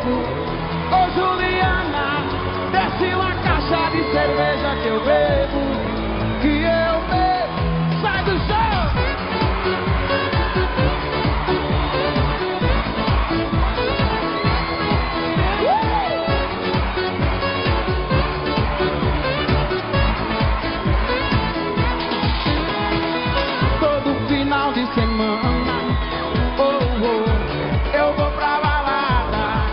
bebo. Ô Juliana, desce uma caixa de cerveja que eu bebo. Que eu bebo. Sai do chão! Todo final de semana, eu vou pra balada.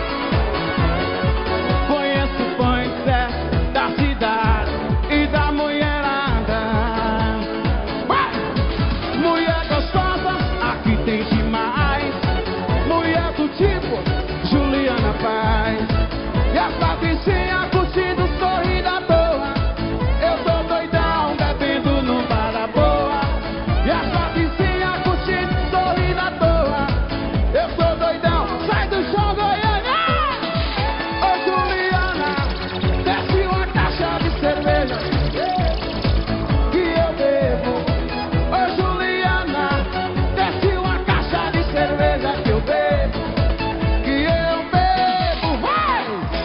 Conheço o funk da cidade e da mulherada. Mulher gostosa, aqui tem demais. Mulher do tipo Juliana Paz. E a Patricinha curtindo, sorrindo à toa. Eu tô doidão, bebendo no bar da boa. E a Patricinha curtindo, sorrindo à toa. Eu tô doidão, sai do chão, Goiânia! Ô Juliana, desce uma caixa de cerveja que eu bebo. Ô Juliana, desce uma caixa de cerveja que eu bebo. Que eu bebo, vai!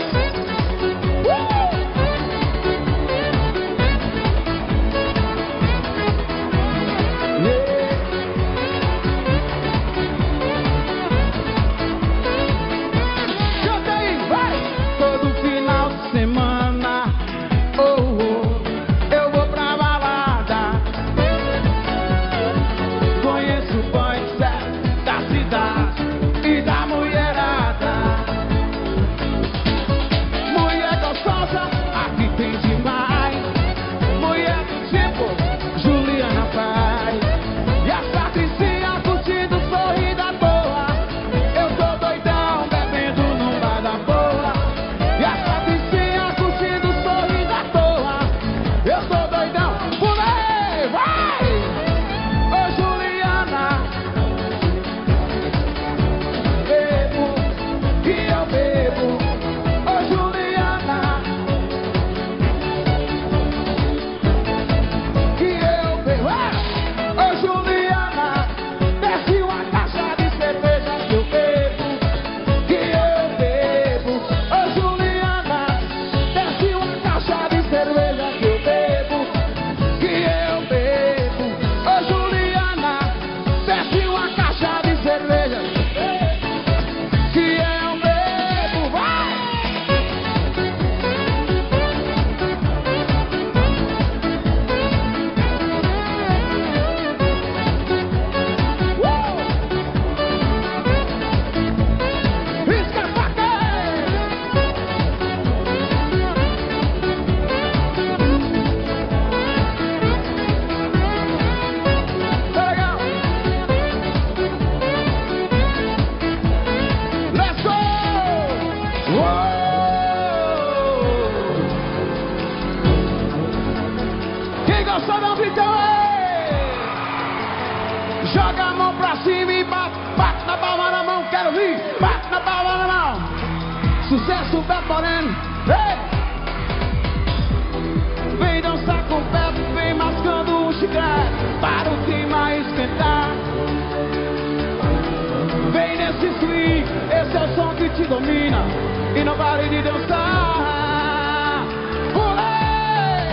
Canta aí, vai! Todo final de semana, eu vou pra balada. Conheço o boy da cidade e da mulherada. Mulher gostosa, aqui tem demais. Mulher do tipo Juliana Paz. E a Patricinha curtindo, sorrindo à toa. Eu tô doidão, bebendo no bar da boa. E a Patricinha curtindo, sorrindo à toa. Eu tô doidão, pulei, vai! Ô Juliana, bebo, que eu bebo. Ô Juliana, que eu bebo. Ô Juliana, desce uma caixa de cerveja que eu bebo. Que eu bebo. Ô Juliana, desce uma caixa de cerveja que eu bebo. Que eu bebo. Ô Juliana, desce uma caixa de cerveja que eu bebo, vai! Risca pra cá! Tá legal? Let's go! Quem gostou dá um gritão aí! Joga a mão pra cima e bate, bate na palma da mão, quero vir, bate na palma da mão. Sucesso, Beto Moreno, ei! Vem dançar com o Beto, vem mascando um chiclete para o clima esquentar. Vem nesse swing, esse é o som que te domina e não pare de dançar. Pulei!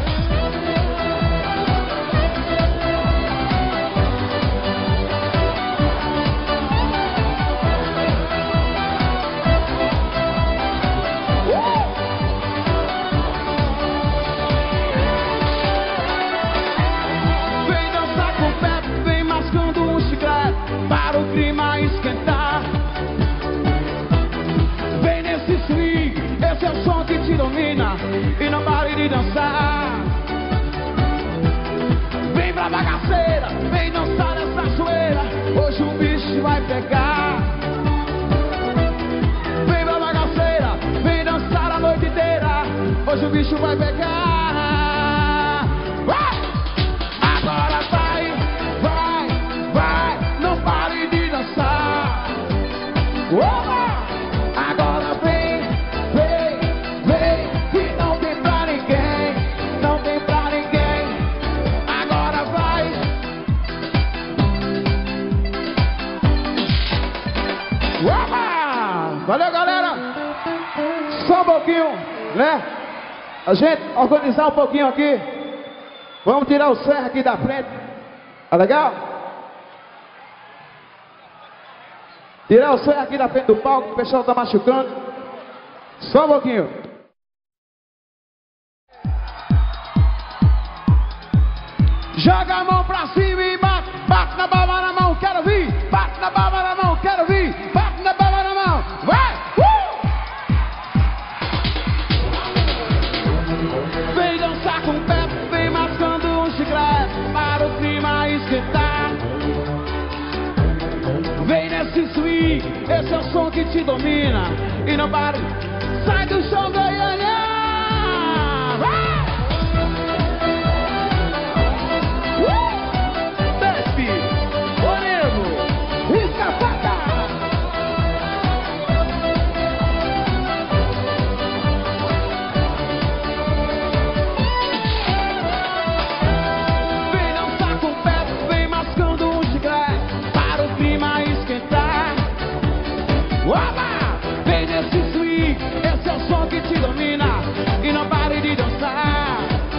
Vem dançar com o Beto, vem mascando um chiclete para o clima esquentar. Vem nesse swing, esse é o som que te domina e não pare de dançar. Vem pra bagaceira, vem dançar essa zoeira, hoje o bicho vai pegar. Vem pra bagaceira, vem dançar a noite inteira, hoje o bicho vai pegar. Agora vai, vai, vai, não pare de dançar. Agora vem, vem, vem, que não tem pra ninguém, não tem pra ninguém. Agora vai. Opa! Valeu, galera. Só um pouquinho, né? A gente organizar um pouquinho aqui. Vamos tirar o serra aqui da frente. Tá legal? Tirar o serra aqui da frente do palco, o pessoal tá machucando. Só um pouquinho. Joga a mão pra cima e bate, bate na palma na mão, quero vir. Bate na palma na mão, quero vir. Bate na palma na mão, vai! Vem dançar com o pé, vem mascando um chiclete para o clima esquentar. Vem nesse swing, esse é o som que te domina. E não pare, sai do chão, Goiânia! Vem nesse swing, esse é o som que te domina. E não pare de dançar.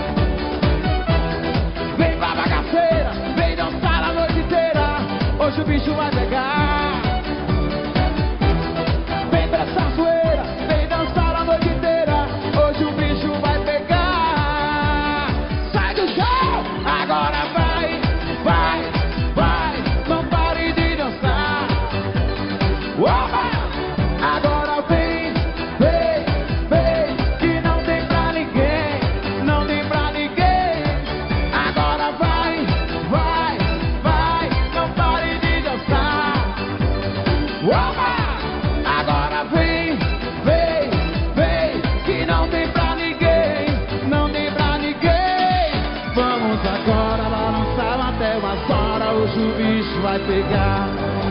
Vem pra bagaceira, vem dançar a noite inteira. Hoje o bicho vai pegar. Vem pra essa zoeira, vem dançar a noite inteira. Hoje o bicho vai pegar. Sai do chão, agora vai, vai, vai. Não pare de dançar. Opa! Agora vem, vem, vem, que não tem pra ninguém, não tem pra ninguém. Agora vai, vai, vai, não pare de dançar. Opa! Agora vem, vem, vem, que não tem pra ninguém, não tem pra ninguém. Vamos agora balançar até umas horas, hoje o bicho vai pegar.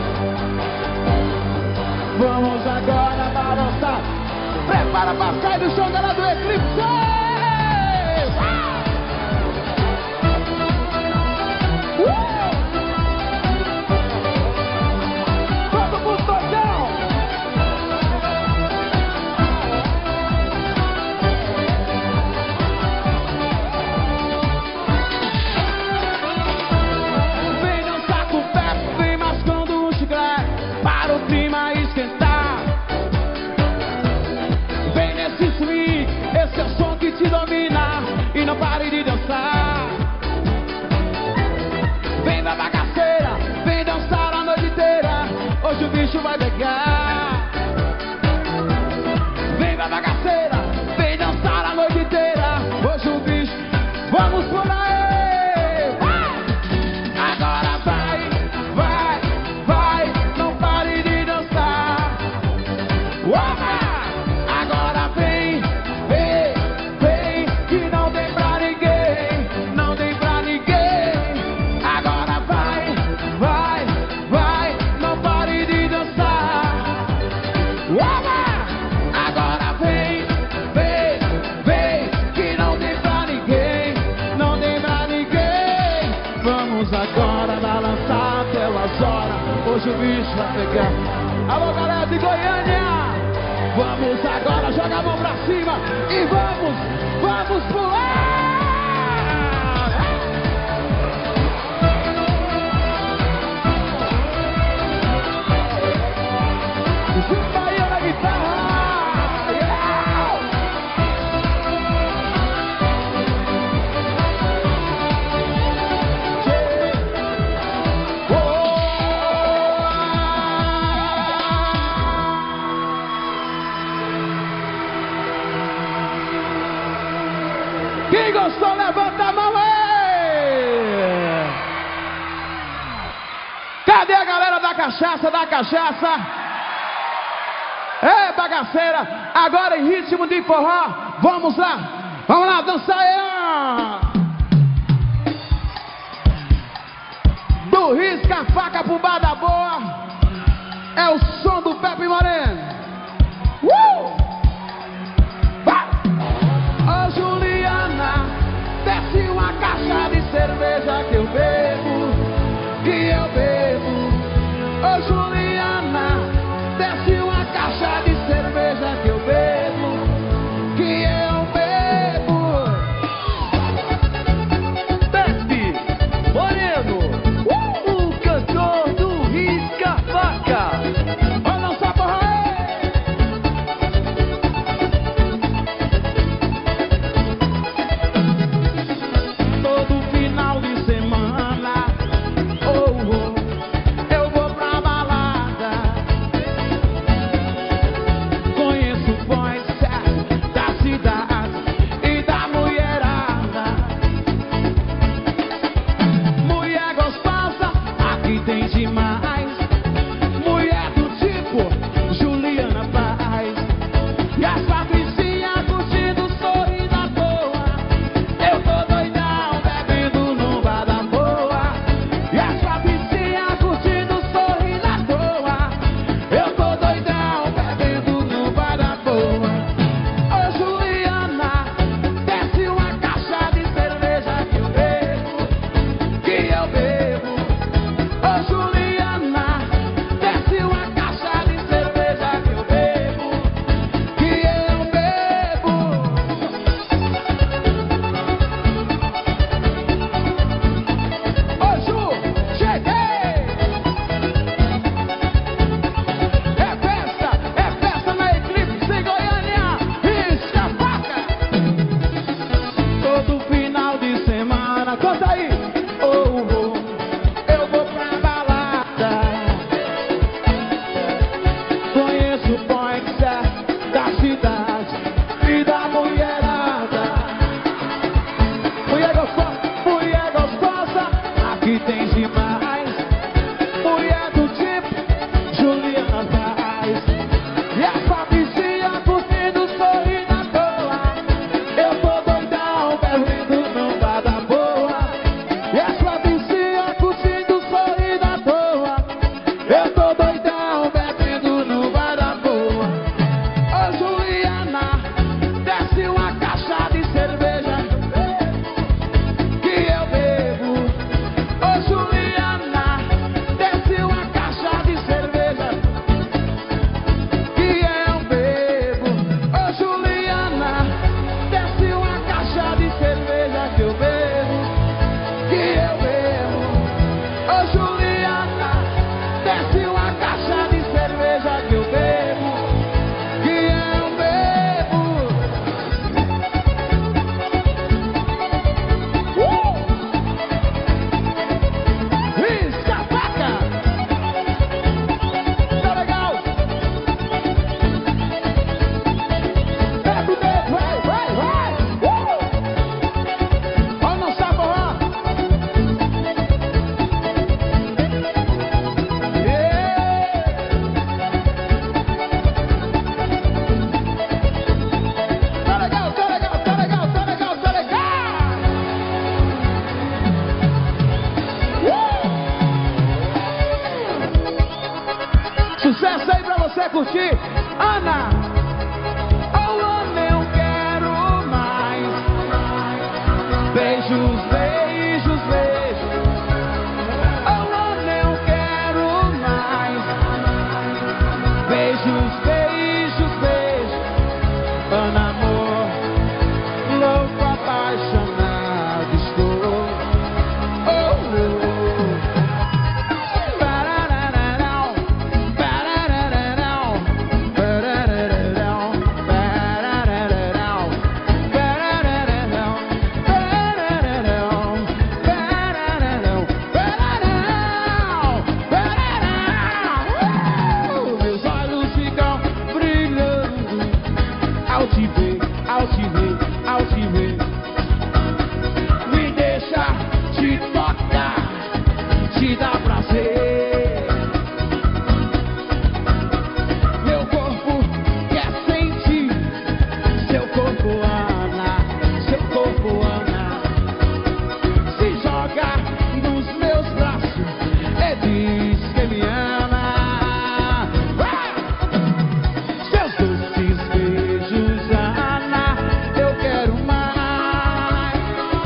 Vamos agora balançar. Prepara pra sair do chão, galera do Eclipse. Todo mundo tocão. Vem dançar com o pé, vem mascando um chiclete para o clima esquentar. Vem nesse swing, esse é o som que te domina. E não pare de dançar. Vem da bagaceira, vem dançar a noite inteira. Hoje o bicho vai pegar. Vem da bagaceira, vem dançar a noite inteira. Hoje o bicho, vamos por aí. Agora vai, vai, vai, não pare de dançar. Opa! Agora vem, vem, vem, que não tem pra ninguém, não tem pra ninguém. Agora vai, vai, vai, não pare de dançar. Opa! Agora vem, vem, vem, que não tem pra ninguém, não tem pra ninguém. Vamos agora balançar até as horas, hoje o bicho vai pegar. Alô, galera de Goiânia! Vamos agora jogar a mão pra cima e vamos pular! Bahia na guitarra! Quem gostou, levanta a mão aí! Cadê a galera da cachaça, da cachaça? É, bagaceira, agora em ritmo de forró. Vamos lá, dançar aí! Do risca a faca pro bar da boa. É o som do Pepe Moreno. Vai! Ô Juliana, desce uma caixa de cerveja que eu bebo, que eu bebo. Ô Juliana, desce uma caixa de curtir. Ana, oh Ana, eu quero mais. Beijos, beijos, beijos. Oh Ana, eu quero mais. Beijos, beijos, beijos. Ana, amor, louco, apaixonado estou. Ao te ver, me deixa te tocar, te dá prazer. Meu corpo quer sentir seu corpo, Ana, seu corpo, Ana. Se joga nos meus braços e diz que me ama. Seus doces beijos, Ana, eu quero mais.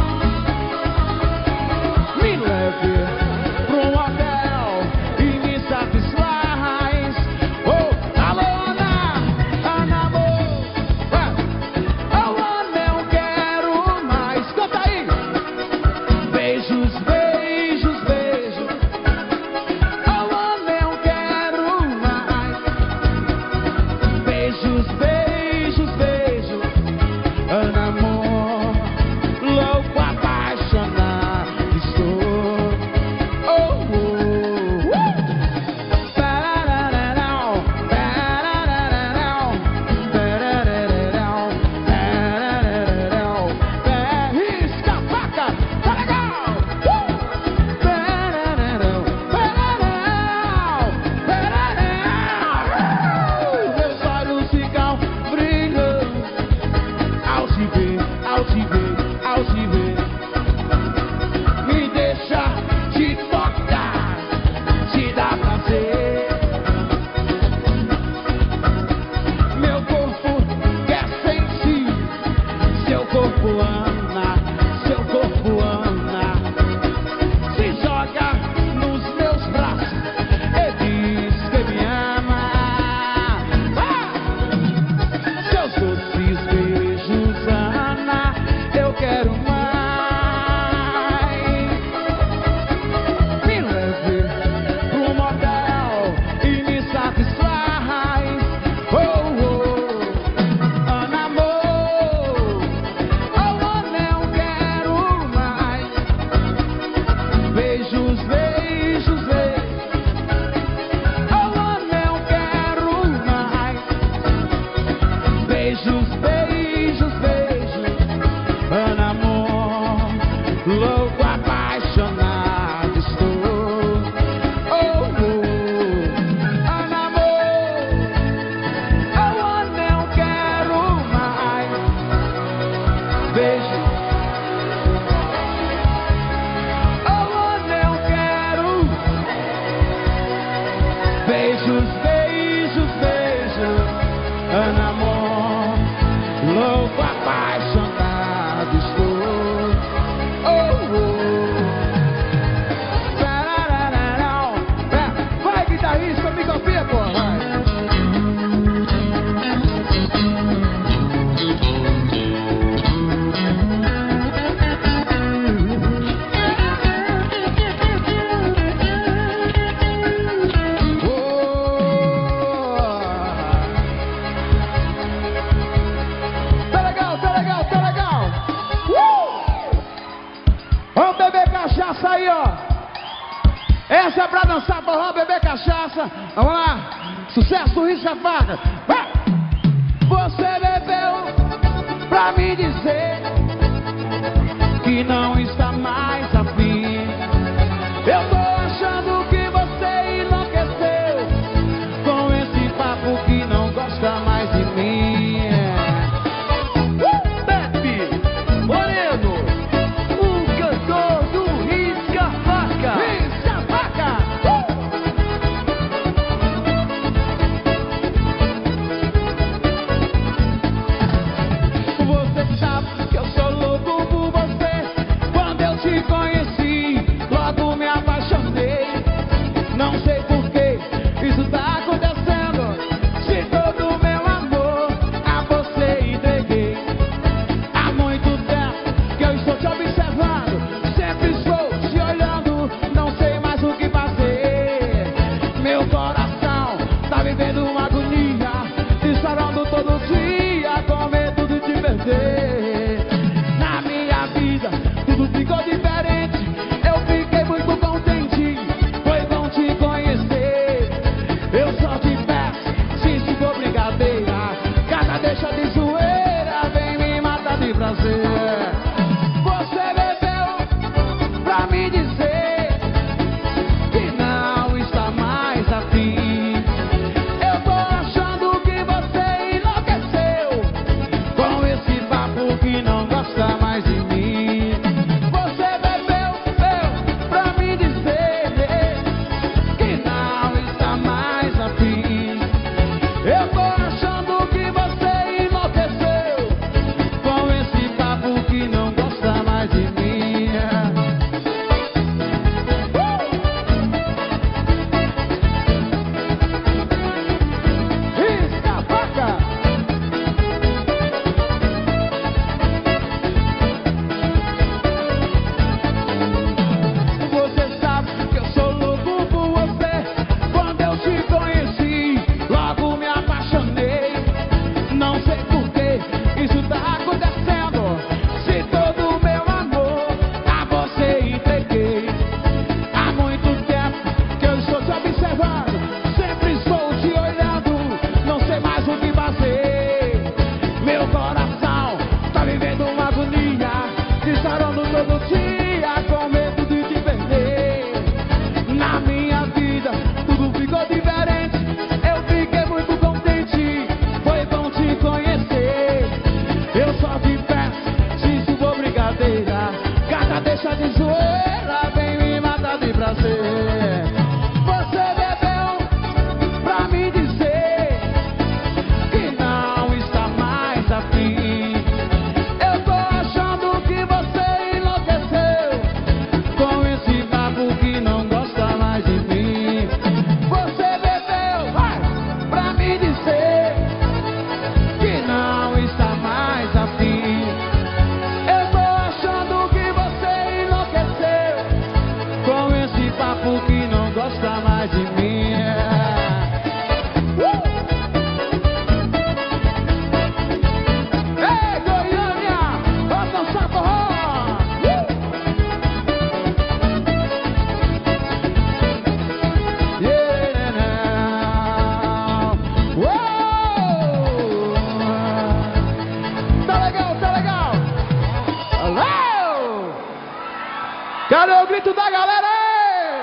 Me leve pro hotel e me satisfaz. Oh, alô, Ana, Ana, amor. Oh, Ana, eu quero mais. Canta aí. Beijos, beijos, beijos. Oh, Ana, eu quero mais. Beijos, beijos, beijos. Ana, amor, louco, apaixonado estou. Oh, oh. Parararau, parararau, parararau, parararau. Risca a faca, tá legal. Parararau, parararau, parararau. Meus olhos ficam brilhando ao te ver, ao te ver, ao te ver. Me deixa te tocar, te dá prazer. Meu corpo quer sentir seu corpo, Ana, seu corpo, Ana. Se joga nos meus braços e diz que me ama. Seus doces beijos, Ana, eu quero mais. Me leve pro motel e me satisfaz. Oh, oh, Ana, amor. Oh, Ana, eu quero mais. Beijos, beijos, beijos. Oh, Ana, eu quero mais. Beijos, beijos, beijos. Ana, amor, louco, apaixonado estou. Oh, oh, Ana, amor. Oh, Ana, eu quero mais. Beijos. Oh, Ana, eu quero. Beijos, beijos, beijos. Ana, amor, louco, apaixonado estou. Oh, oh. Tarararau. Vai, guitarrista, me copia, pô, vai. Tá legal, tá legal, tá legal. Vamos beber cachaça aí, ó. Essa é pra dançar forró, beber cachaça. Vamos lá. Sucesso do Risca a Faca. Vai. Você bebeu pra me dizer que não está mais afim. Eu tô achando que você enlouqueceu com esse papo que não gosta mais de mim. Pepe Moreno, o cantor do Risca a Faca. Risca a Faca. papo que não gosta mais de mim. Ei, Goiânia, vamos dançar forró. Cadê o grito da galera aí?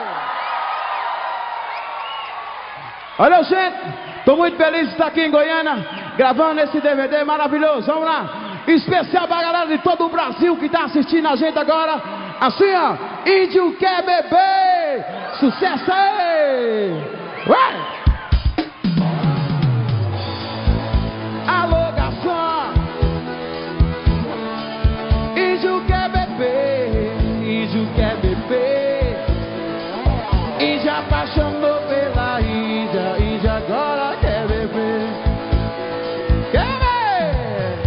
Olha, gente, tô muito feliz de estar aqui em Goiânia, gravando esse DVD maravilhoso. Vamos lá, especial pra galera de todo o Brasil que tá assistindo a gente agora. Assim, ó, Índio quer beber, sucesso aí! Ué! Alô, garçom, Índio quer beber, Índio quer beber. Índio apaixonou pela Índia, Índia agora quer beber. Quer ver?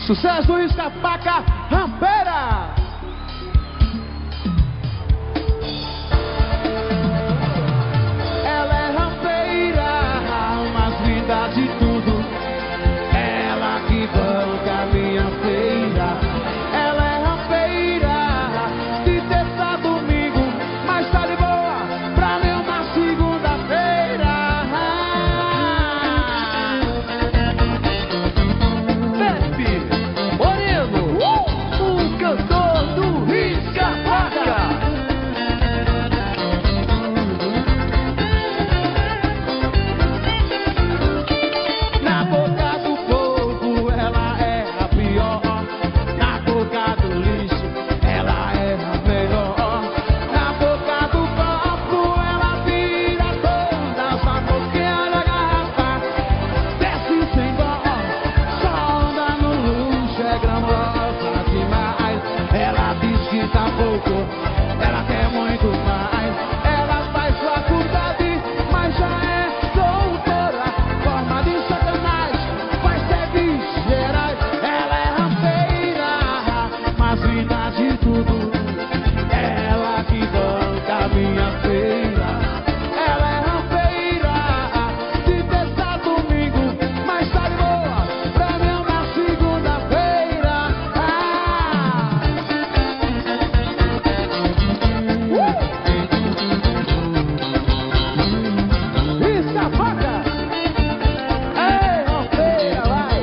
Sucesso, isca, faca, rampeira. Ela é rampeira, mas me dá de tudo. Ela que banca minha feira. Ela é rampeira, de terça a domingo, mas tá de boa pra mim uma segunda-feira. Pepe Moreno, o cantor do risca-faca. Na boca do povo ela é a pior, na boca do lixo ela é a melhor, na boca do copo ela vira todas a boquinha da garrafa, desce sem dó, só anda no luxo, é glamourosa demais. Ela diz que tá pouco, ela quer muito mais. Ela faz faculdade, mas já é doutora, forma de sacanagem, faz serviços gerais. Ela é rampeira, mas me dá de tudo. Ela que banca minha feira. Ela é rampeira, de terça a domingo, mas tá de boa pra mim uma segunda-feira. Risca, faca. Ei, rampeira, vai.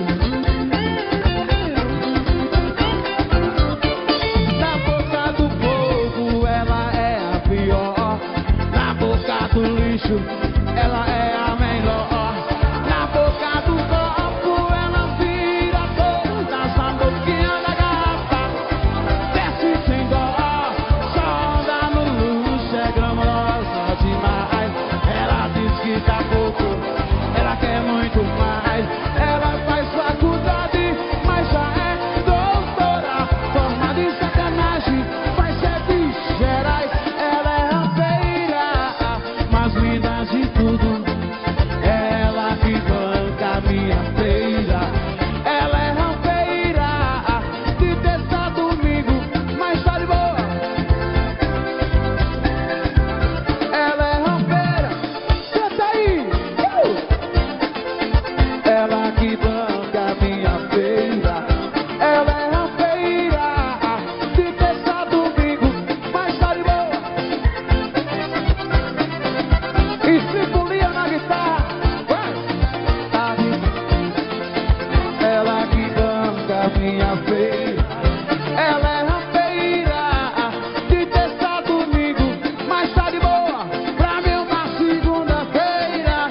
Na boca do povo ela é a pior, na boca do lixo ela é a melhor, na boca do copo ela vira todas a boquinha da garrafa, desce sem dó, só anda no luxo, é glamourosa demais. Ela diz que tá pouco, ela quer muito mais. Ela faz faculdade, mas já é doutora, forma de sacanagem, faz serviços gerais. Ela é rampeira, mas me dá de tudo. Ela que banca minha feira. Ela é rampeira, de terça a domingo, mas tá de boa. Ela é rampeira, canta aí. Ela que banca minha feira. Ela é rampeira, de terça a domingo, mas tá de boa. E Cipolinha na guitarra, vai. Ela que banca minha feira. Ela é rampeira, de terça a domingo, mas tá de boa pra mim uma segunda-feira.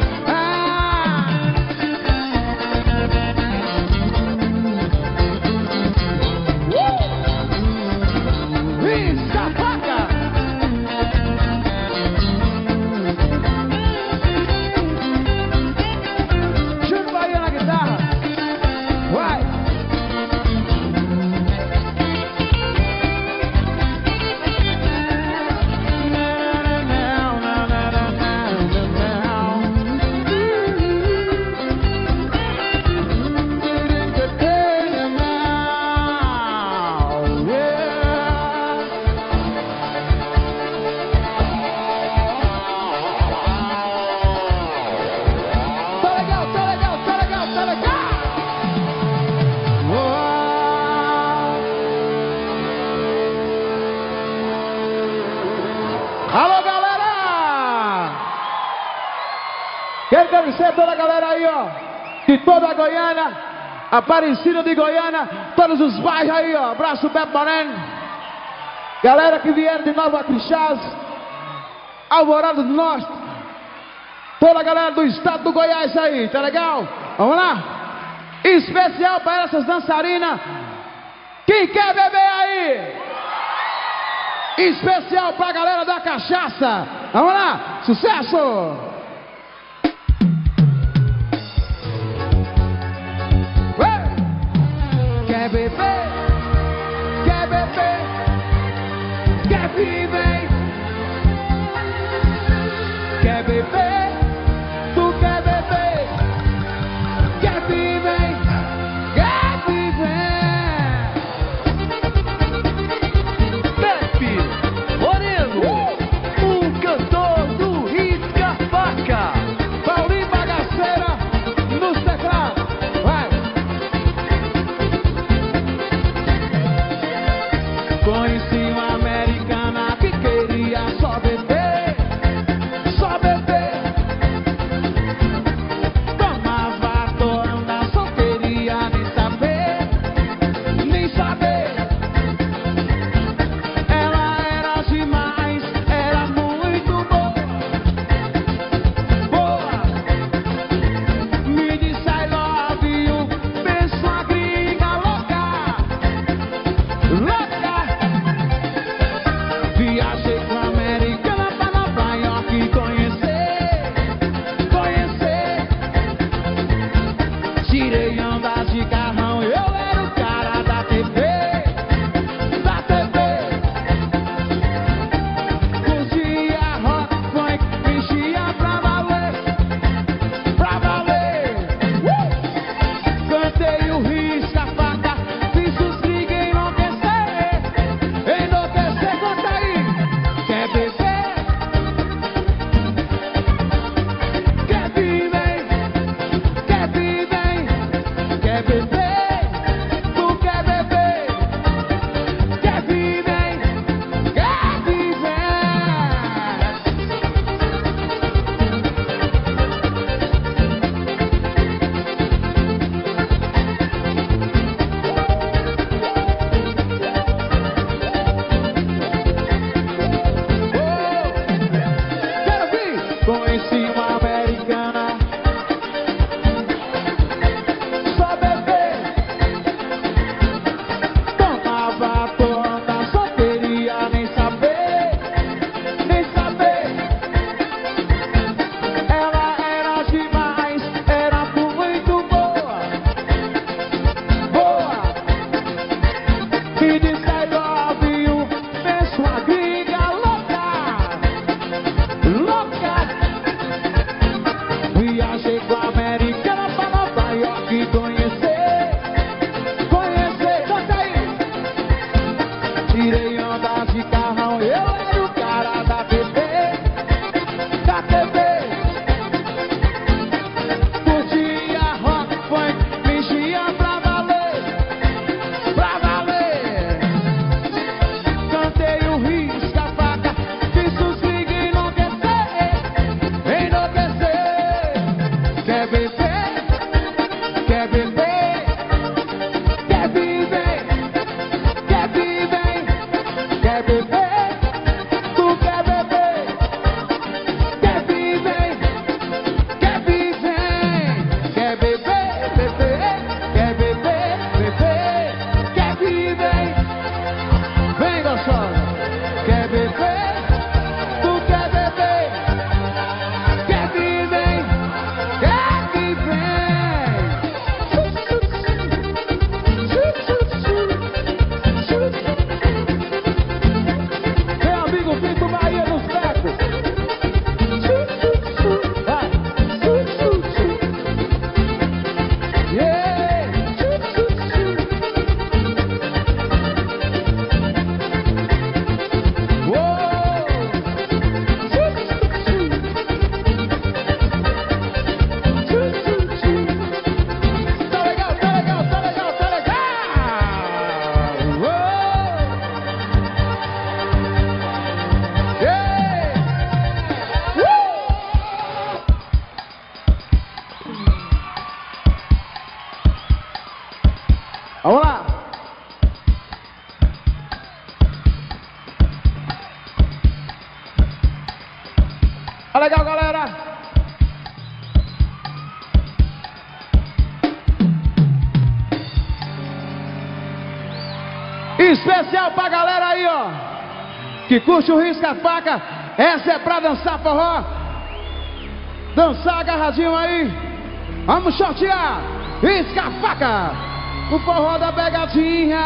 Risca, faca. Júnior Bahia na guitarra, vai. Tá legal, tá legal, tá legal, tá legal. Alô, galera! Quero agradecer a toda a galera aí, ó, de toda a Goiânia, Aparecida de Goiânia, todos os bairros aí, ó. Abraço, Pepe Moreno. Galera que vieram de Nova Crixás, Alvorada do Norte, toda a galera do estado do Goiás aí, tá legal? Vamos lá? Especial para essas dançarinas. Quem quer beber aí? Especial pra galera da cachaça. Vamos lá, sucesso! Quer beber? Quer beber? Quer viver? Quer beber? Tu quer beber? Quer viver? Quer viver? Conheci uma americana que queria só beber, só beber. Tomava toranda, só queria nem saber, nem saber. Ela era demais, era muito boa, boa. Me disse I love you, penso a gringa louca, louca. Viajei com a americana pra Nova York conhecer, conhecer. Tirei onda de carrão, eu era o cara da TV, da TV. Curtia rock, funk, mexia pra valer, pra valer. Cantei o risca-faca, fiz os gringos enlouquecer, enlouquecer. Canta aí. Quer beber? Quer viver? Quer viver? Quer beber? Tu quer beber? Quer viver? Quer viver? Quero vir! Conheci uma americana, só beber. Tomava toranda, só queria nem saber, nem saber. Ela era demais, era muito boa, boa. Me disse I love you, penso a gringa louca, louca. Viajei com a americana pra Nova York conhecer, conhecer. Canta aí. Tirei onda de carrão, eu era o cara da TV, da TV. Curtia rock, funk, mexia pra valer, pra valer. Cantei o risca-faca, fiz os gringos enlouquecer, enlouquecer. Quer beber? Quer beber? Quer viver? Quer viver? Quer beber? Tu quer beber? Quer viver? Quer viver? Quer beber? Beber? Quer beber? Beber? Quer viver? Vem, gostosa. Quer beber? Tu quer beber? Quer viver? Quer viver? Meu amigo Pinto Bahia nos becos. Vai. Yeah. Tá legal, tá legal, tá legal, tá legal. Yeah. Vamos lá. Tá legal, galera. Especial pra galera aí, ó, que curte o risca-faca. Essa é pra dançar forró, dançar agarradinho aí. Vamos sortear risca-faca, o forró da pegadinha.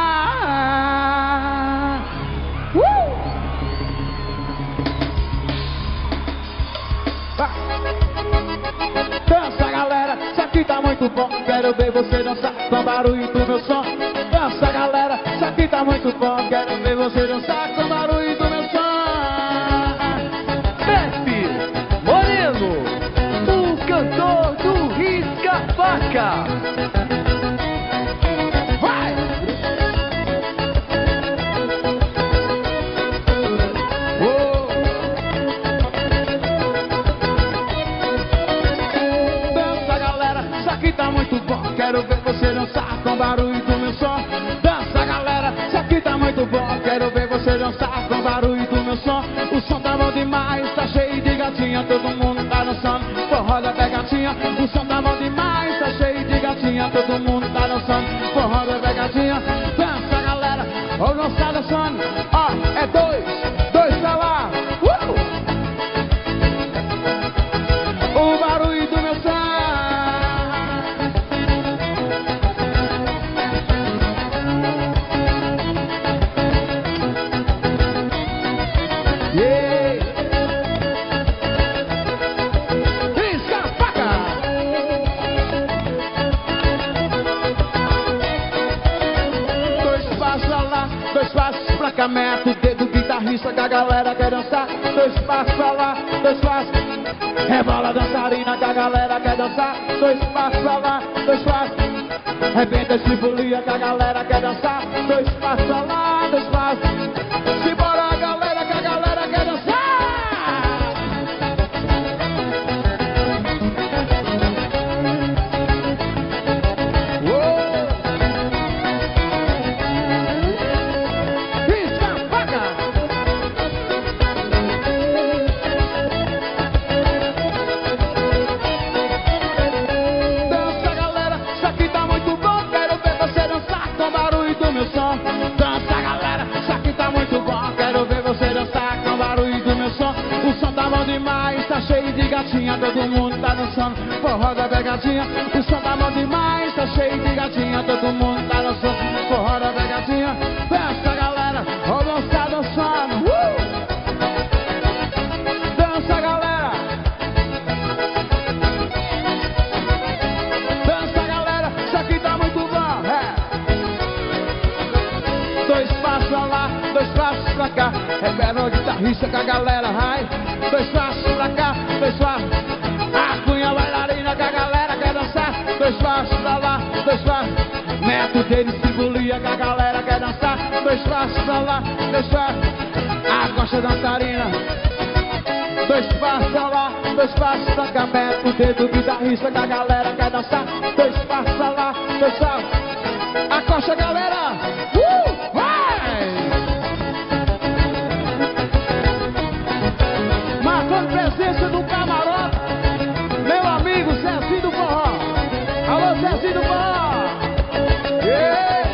Vai. Dança, galera, isso aqui tá muito bom. Quero ver você dançar com o barulho do meu som. Dança, galera, isso aqui tá muito bom. Quero ver você dançar com o barulho do meu som. Pepe Moreno, o cantor do risca-faca. Vai! som tá bom demais, tá cheio de gatinha, todo mundo tá dançando, forró da pegadinha. Dança, galera, ou não está dançando. Ó, é dois pra lá. O barulho do meu som. Mete o dedo guitarrista que a galera quer dançar. Dois passos pra lá, dois passos. Rebola dançarina que a galera quer dançar. Dois passos pra lá, dois passos. Rebenta esse folia que a galera quer dançar. Dois passos pra lá, dois passos. Simbora a galera que a galera quer dançar. Dança, galera, isso aqui tá muito bom. Quero ver você dançar com o barulho do meu som. O som tá bom demais, tá cheio de gatinha, todo mundo tá dançando, forró da pegadinha. O som tá bom demais, tá cheio de gatinha, todo mundo tá dançando, forró da pegadinha. Dança, galera, ou não está dançando. Dança, galera. Dança, galera, isso aqui tá muito bom. Dois passos pra lá, dois passos pra cá. Revela o guitarrista que a galera vai. Dois passos pra cá, dois passos. A cunha bailarina que a galera quer dançar. Dois passos pra lá, dois passos. Neto dele se bolia que a galera quer dançar. Dois passos pra lá, dois passos. A coxa dançarina. Dois passos pra lá, dois passos pra cá. Mete o dedo guitarrista que a galera quer dançar. Dois passos pra lá, dois passos. A coxa, galera. Marcando presença do camarote, meu amigo Zezinho do Forró. Alô, Zezinho do Forró. Yeah.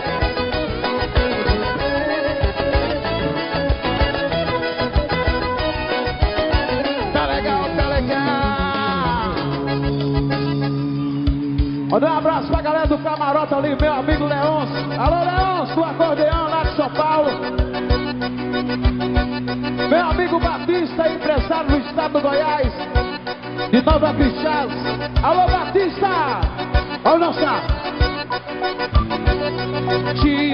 Tá legal, tá legal. Mandar um abraço pra galera do camarote ali, meu amigo Leôncio. Alô, Leôncio, do acordeão lá de São Paulo. Meu amigo Batista, empresário no estado do Goiás, de Nova Cristãs. Alô, Batista! Ou não sabe? Te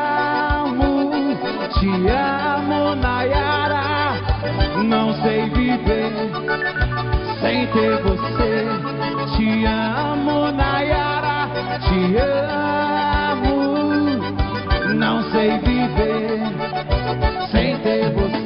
amo, Nayara. Não sei viver sem ter você. Te amo, Nayara. Te amo. Não sei viver sem ter você.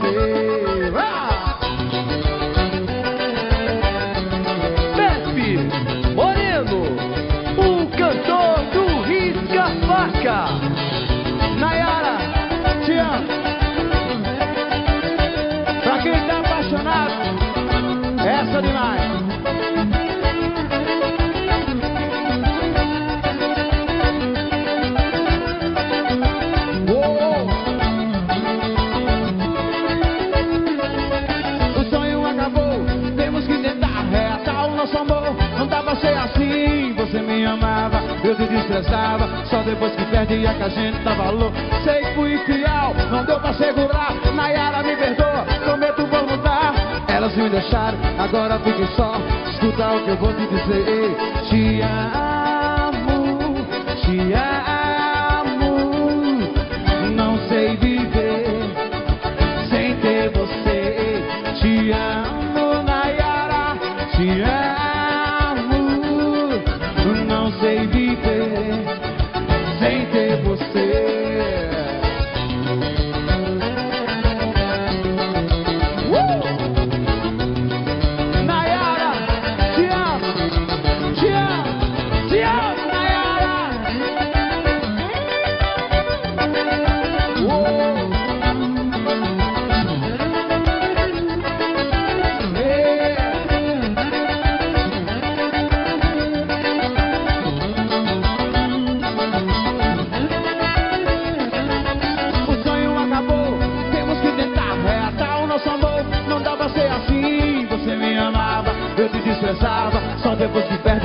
Nayara, te amo. Pra quem tá apaixonado, essa demais. O sonho acabou, temos que tentar reatar o nosso amor. Não dá pra ser assim, você me amava, eu te desprezava. Só depois que perdi é que a gente dá valor. Sei que fui infiel, não deu pra segurar. Nayara, me perdoa, prometo vou mudar. Elas me deixaram, agora fique só. Escuta o que eu vou te dizer. Te amo, te amo. Não sei viver sem ter você. Te amo, Nayara, te amo. Não sei viver sem ter você. Nayara, te amo, te amo, te amo, Nayara.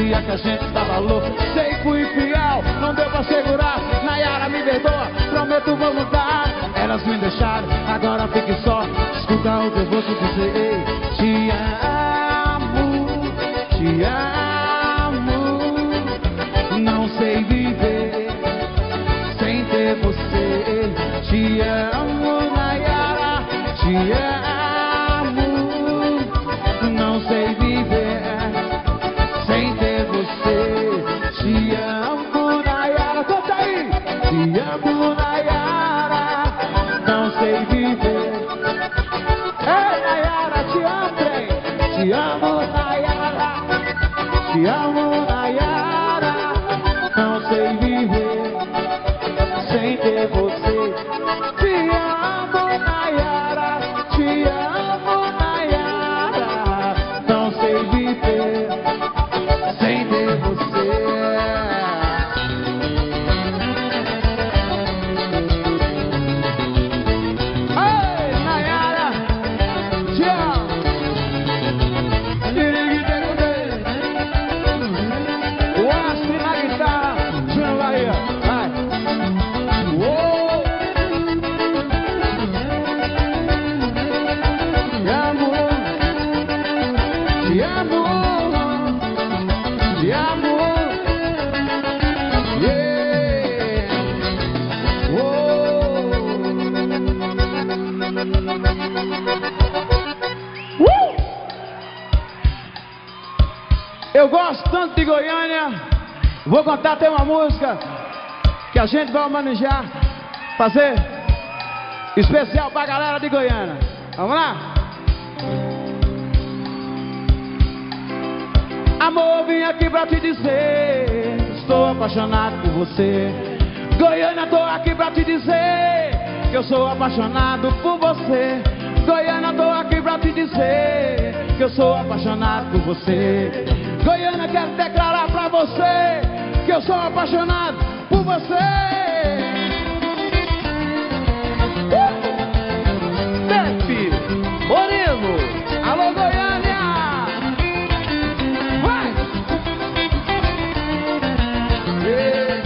sabia que a gente dava valor. Sei que fui infiel, não deu pra segurar. Nayara, me perdoa, prometo vou mudar. Elas me deixaram, agora fique só. Escuta o que eu vou te dizer. Ei, te amo, te amo. Não sei viver sem ter você. Te amo, Nayara, te amo. Não sei viver sem ter você. Te amo, Nayara, canta aí. Te amo, Nayara. Não sei viver. Ei, Nayara, te amo, trem. Te amo, Nayara. Te amo, Nayara. Não sei viver sem ter você. Te amo, Nayara. Te amo, Nayara. Não sei viver sem ter você. Ei, Nayara, te amo. O Astro na guitarra, Júnior Bahia, vai. Uou. Te amo, te amo, te amo. Yeah. Uou. Eu gosto tanto de Goiânia. Vou contar até uma música que a gente vai homenagear, fazer especial pra galera de Goiânia. Vamos lá? Amor, vim aqui pra te dizer, estou apaixonado por você. Goiânia, tô aqui pra te dizer que eu sou apaixonado por você. Goiânia, tô aqui pra te dizer que eu sou apaixonado por você. Goiânia, quero declarar pra você que eu sou apaixonado por você. Pepe Moreno. Alô, Goiânia! Vai! Yeah.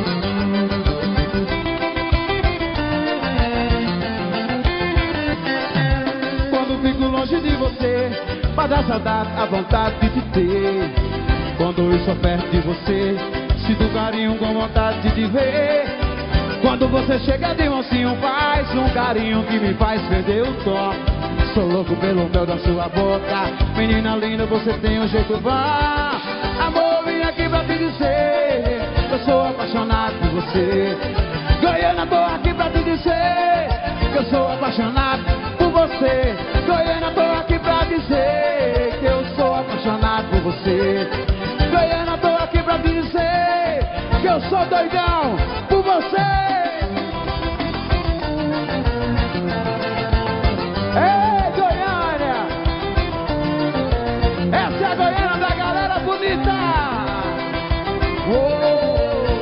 Quando fico longe de você, mas a saudade, a vontade de te ter. Quando eu estou perto de você, sinto carinho com vontade de te ver. Quando você chega de mansinho, faz um carinho que me faz perder o tom. Sou louco pelo mel da sua boca. Menina linda, você tem um jeito bom. Amor, vim aqui pra te dizer que eu sou apaixonado por você. Goiânia, tô aqui pra te dizer que eu sou apaixonado por você. Goiânia, tô aqui pra dizer que eu sou apaixonado por você. Goiânia, tô aqui pra te dizer que eu sou doidão por você. Ei, Goiânia! Essa é a Goiânia da galera bonita! Uou.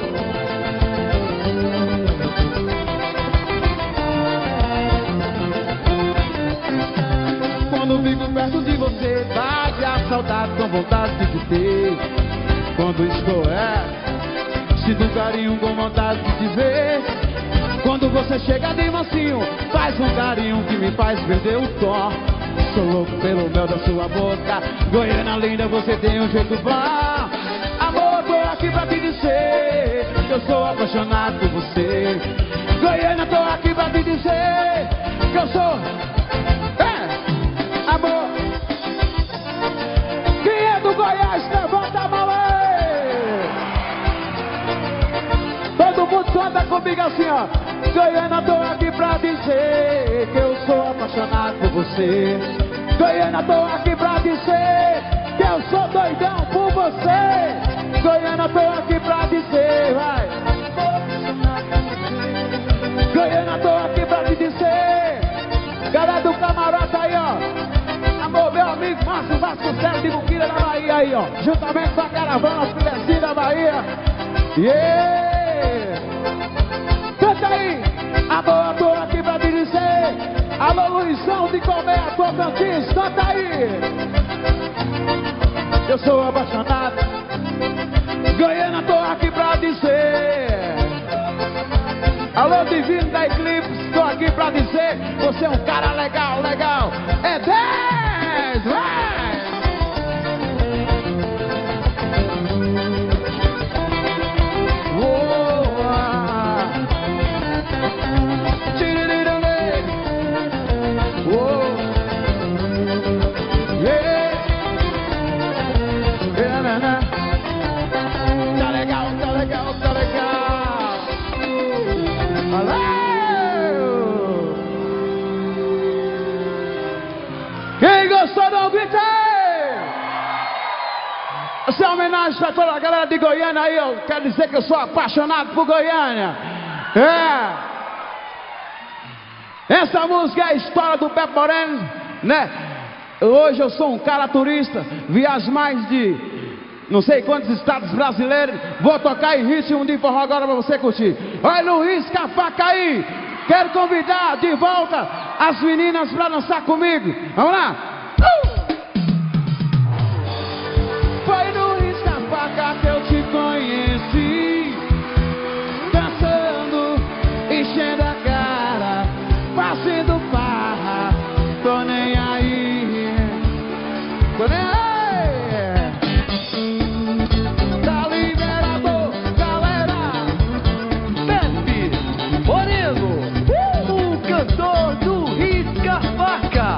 Quando fico perto de você, bate a saudade com vontade de te ter. Quando estou sinto carinho com vontade de te ver. Quando você chega de mansinho, faz um carinho que me faz perder o tom. Sou louco pelo mel da sua boca. Goiânia linda, você tem um jeito bom. Amor, tô aqui pra te dizer que eu sou apaixonado por você. Goiânia, tô aqui pra te dizer que eu sou... amor. Quem é do Goiás, levanta a mão aí. Todo mundo canta comigo assim, ó. Goiânia, tô aqui pra dizer que eu sou apaixonado por você. Goiânia, tô aqui pra dizer que eu sou doidão por você. Goiânia, tô aqui pra dizer, vai. Goiânia, tô aqui pra te dizer. Galera do camarote aí, ó. Amor, meu amigo Márcio Vasconcelos de Buquira da Bahia aí, ó. Juntamente com a caravana Filecinho da Bahia. Yeah! Canta aí. Amor, tô aqui pra te dizer. Alô, Luizão de Colmeia, Tocantins, canta aí. Eu sou apaixonado bem-vindo da Eclipse. Estou aqui pra dizer, você é um cara legal, legal. É 10, vai! Quem gostou, não grita aí! Essa é uma homenagem para toda a galera de Goiânia aí. Eu quero dizer que eu sou apaixonado por Goiânia. Essa música é a história do Pepe Moreno, né? Hoje eu sou um cara turista, viajo mais de não sei quantos estados brasileiros. Vou tocar em ritmo de forró agora pra você curtir. Olha no risco a faca aí. Quero convidar de volta as meninas pra dançar comigo. Vamos lá. Foi no risco a faca que eu te conheci, dançando, enchendo a cara, fazendo farra. Tô nem aí, tô nem aí. Tá liberado, galera. Pepe Moreno, o cantor do Risca-Faca.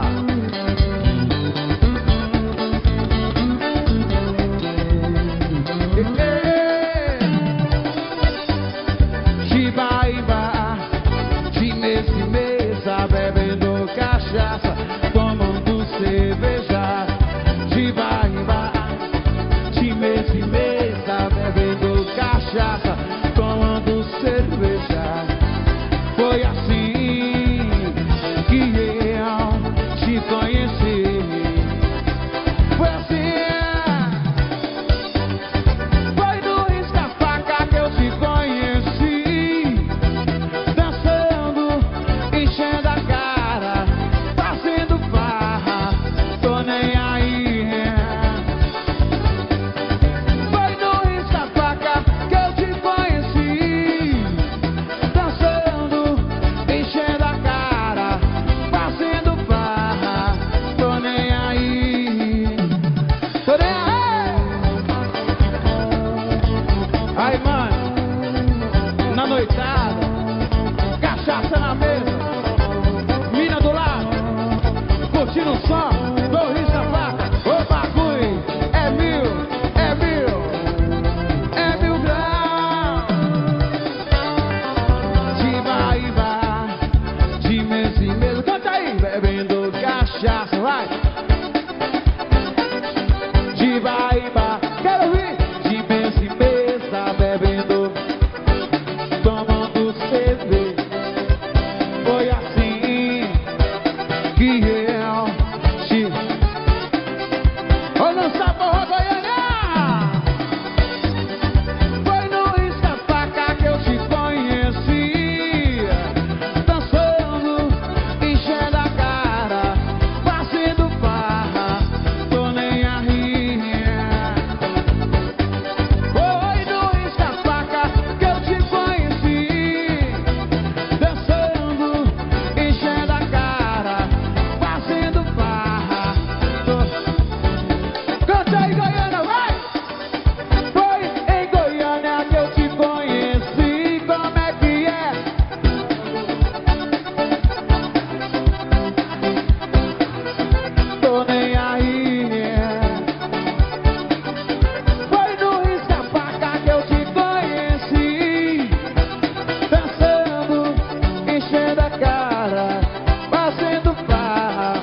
Chibaíba, de mesa em mesa, bebendo cachaça, tomando cerveja. Chibaíba, de mesa em mesa, bebendo cachaça, tomando cerveja. Foi assim que eu te conheci. Foi assim. Foi no risca-faca que eu te conheci, dançando, enchendo a cara, fazendo farra. Tô nem aí. Foi no risca-faca que eu te conheci, dançando, enchendo a cara, fazendo farra. Tô nem aí. Tô nem aí. Aí, mano, na noitada, cachaça na mesa, mina do lado, curtindo o som do risca-faca. O bagulho é mil, é mil, é mil graus. Chibaíba, de mesa em mesa, canta aí, bebendo cachaça, vai. Chibaíba, quero ouvir. De mesa em mesa, bebendo, tomando cerveja. Foi assim que eu te... Vou lançar forró Goiânia. Foi no risca-faca que eu te conheci, dançando, enchendo a cara, fazendo farra. Tô nem aí. Foi no risca-faca que eu te conheci, dançando, enchendo a cara, fazendo farra. Canta aí, Goiânia, vai! Foi em Goiânia que eu te conheci, como é que é? Tô nem aí. Foi no risca-faca que eu te conheci, dançando, enchendo a cara, fazendo farra.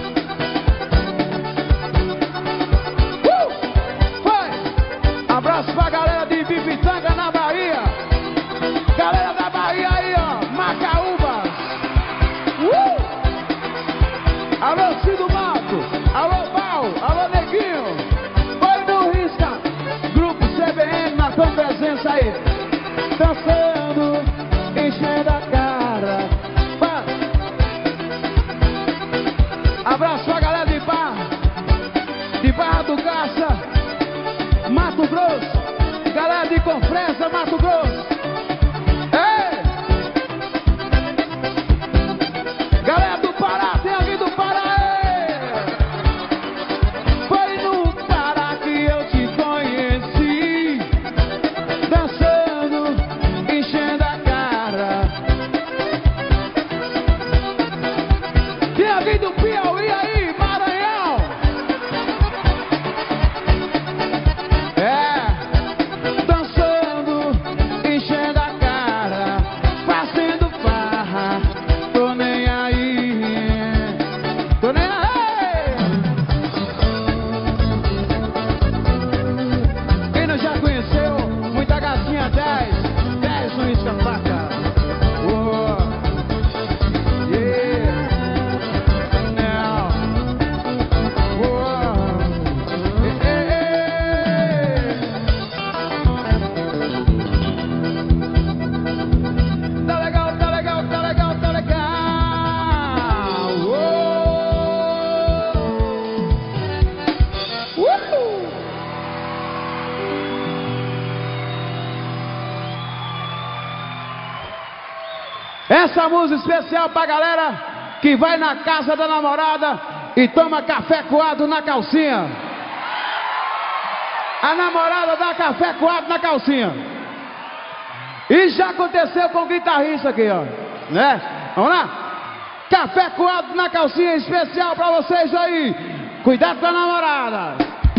Foi! Abraço pra galera de Bibitanga na Bahia. Galera da Bahia aí, ó, Macaúbas. Alô, Cido Mato. Alô, Val. Alô, Neguinho. Foi no risca. Grupo CBN marcou presença aí. Dançando, enchendo a cara. Vai. Abraço pra galera de Barra do Garça, Mato Grosso. Galera de Confresa, Mato Grosso. Ei! alguém do Piauí aí, Maranhão? Dançando, enchendo a cara, fazendo farra, tô nem aí, tô nem aí. Quem não já conheceu, muita gatinha 10 no Isca-Faca. Essa música especial pra galera que vai na casa da namorada e toma café coado na calcinha. A namorada dá café coado na calcinha. Isso já aconteceu com o guitarrista aqui, ó. Né? Vamos lá? Café coado na calcinha especial pra vocês aí. Cuidado com a namorada.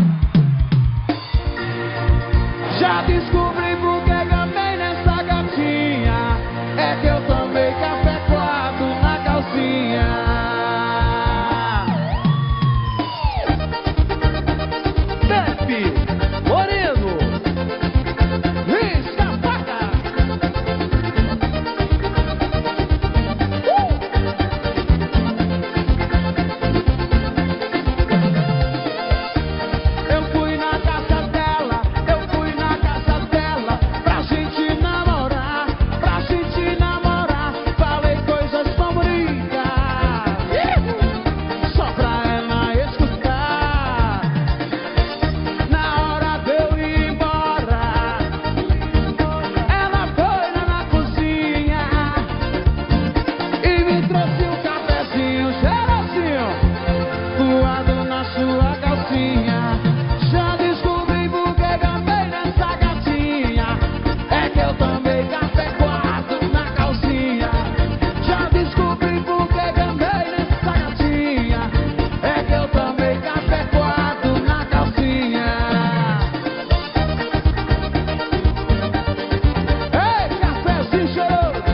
Já descobri porque gamei nessa gatinha. É que eu tomei café coado na calcinha. Pepe Moreno, Isca-Faca. Eu fui na casa dela, pra gente namorar, falei coisas tão bonitas, só pra ela escutar. Na hora de eu ir embora, ela foi lá na cozinha e me trouxe um cafezinho cheirosinho, voado na sua calcinha. Já descobri porque gamei nessa gatinha. É que eu tomei café coado na calcinha. Já descobri porque gamei nessa gatinha. É que eu tomei café coado na calcinha. Ei, cafezinho cheiroso.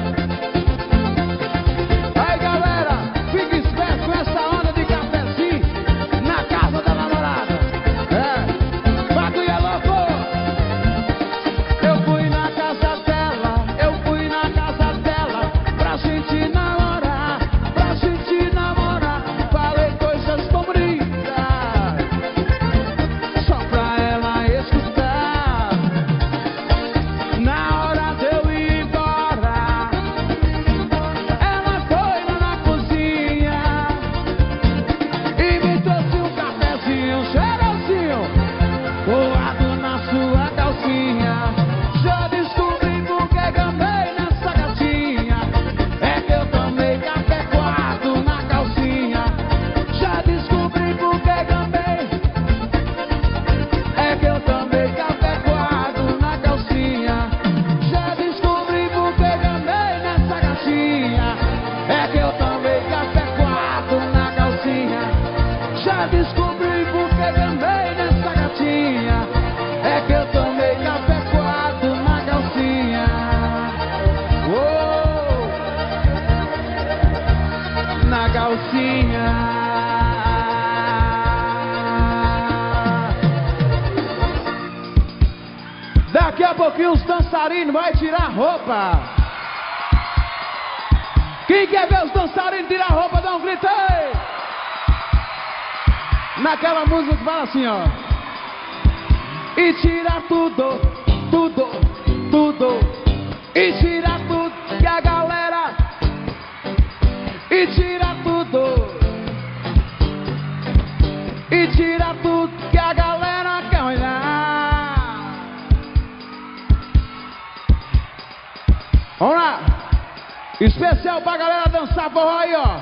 Aí galera, fica esperto com essa onda de cafezinho na casa da namorada. Bagulho é louco. Eu fui na casa dela, pra gente namorar, falei coisas tão bonitas, só pra ela escutar. Na hora de eu ir embora, ela foi lá na cozinha e me trouxe um cafezinho cheirosinho, voado na sua calcinha. Já descobri porque gamei nessa gatinha. É que eu tomei café coado na calcinha. Já descobri porque gamei. É que eu tomei café coado na calcinha. Já descobri porque gamei nessa gatinha. É que eu tomei café coado na calcinha. Já descobri porque gamei nessa gatinha. É que eu tomei café coado na calcinha. Uou, na calcinha. Daqui a pouquinho os dançarinos vai tirar a roupa. Quem quer ver os dançarinos tirar a roupa, dá um grito aí. Naquela música que fala assim, ó. E tira tudo, e tira tudo que a galera. E tira tudo, que a galera quer olhar. Vamos lá, especial pra galera dançar forró aí, ó.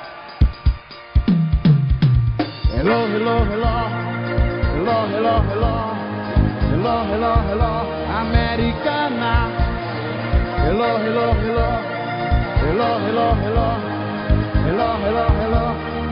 Hello, hello, hello, hello, hello, hello. Hello, hello, hello, americana. Hello, hello, hello. Hello, hello, hello. Hello, hello, hello.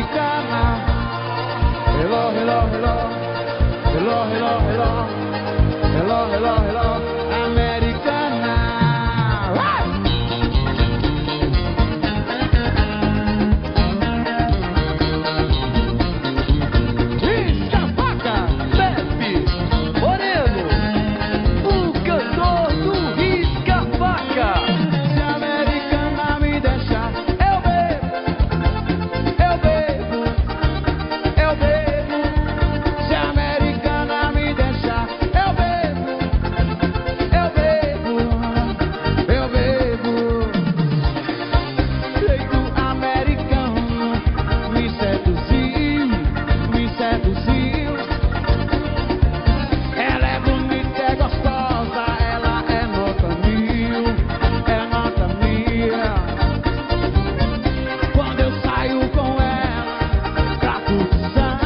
americana. Hello, hello, hello. Hello, hello, hello. Hello, hello, hello. Americana. Risca a faca, Pepe Moreno, o cantor do Risca a Faca. Se a americana me deixar, eu bebo. Eu bebo. Se a americana me deixar, eu bebo. Eu bebo. Sei que o americano me seduziu. Ela é bonita, é gostosa, ela é nota mil, Quando eu saio com ela pra curtição,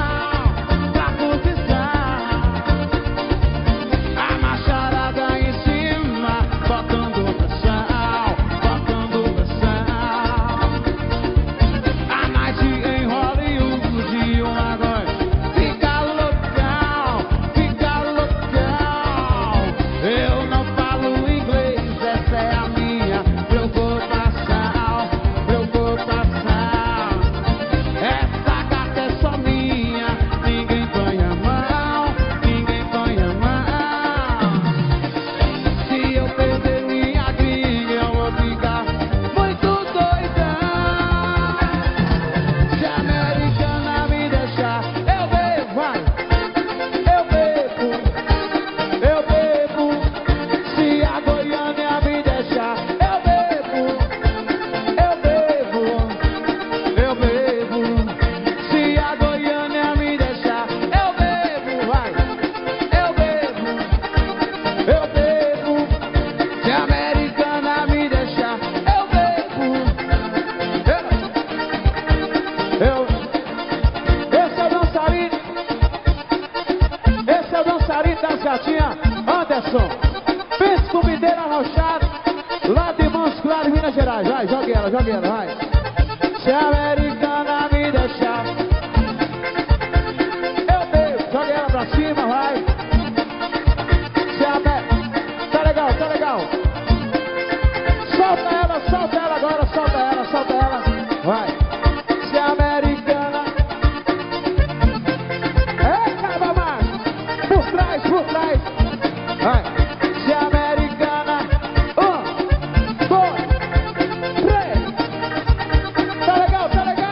a macharada em cima, botando pressão. A night em Hollywood e o agora fica loucão. Eu não falo inglês, essa é a minha preocupação. Essa carta é só minha, ninguém põe a mão. Se eu perder minha gringa, eu vou ficar muito doidão. Se a americana me deixar, eu bebo, vai. Eu bebo. Se a Goiânia me deixar, eu bebo. Se a Goiânia me deixar, eu bebo, vai. Eu bebo. Se a americana me deixar, eu bebo. Esse é o dançarino das gatinhas, Anderson. Pense com Videira Arrochado, lá de Montes Claros, Minas Gerais. Vai, jogue ela, vai. Se a americana me deixar, eu bebo. Jogue ela pra cima, vai. Se a tá legal. Solta ela agora, solta ela. Vai. Se a americana acaba mais. Por trás. Vai. Se a americana 1, 2, 3. Tá legal.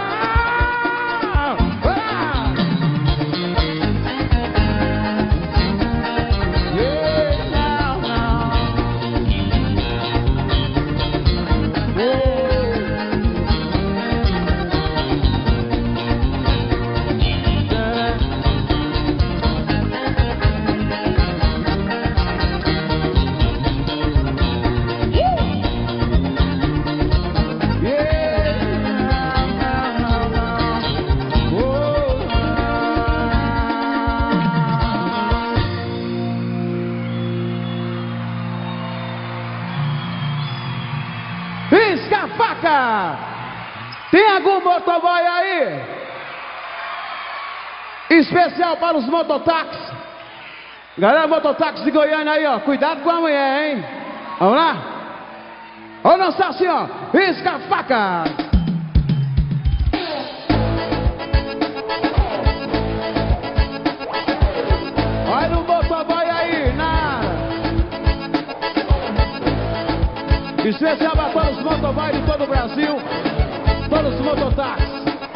Risca a faca! Tem algum motoboy aí? Especial para os mototáxis. Galera, mototáxi de Goiânia aí, ó. Cuidado com a mulher, hein? Vamos lá? Vamos dançar assim, ó. Risca a faca! Olha o motoboy aí, especial para todos os motoboys de todo o Brasil, todos os mototáxis.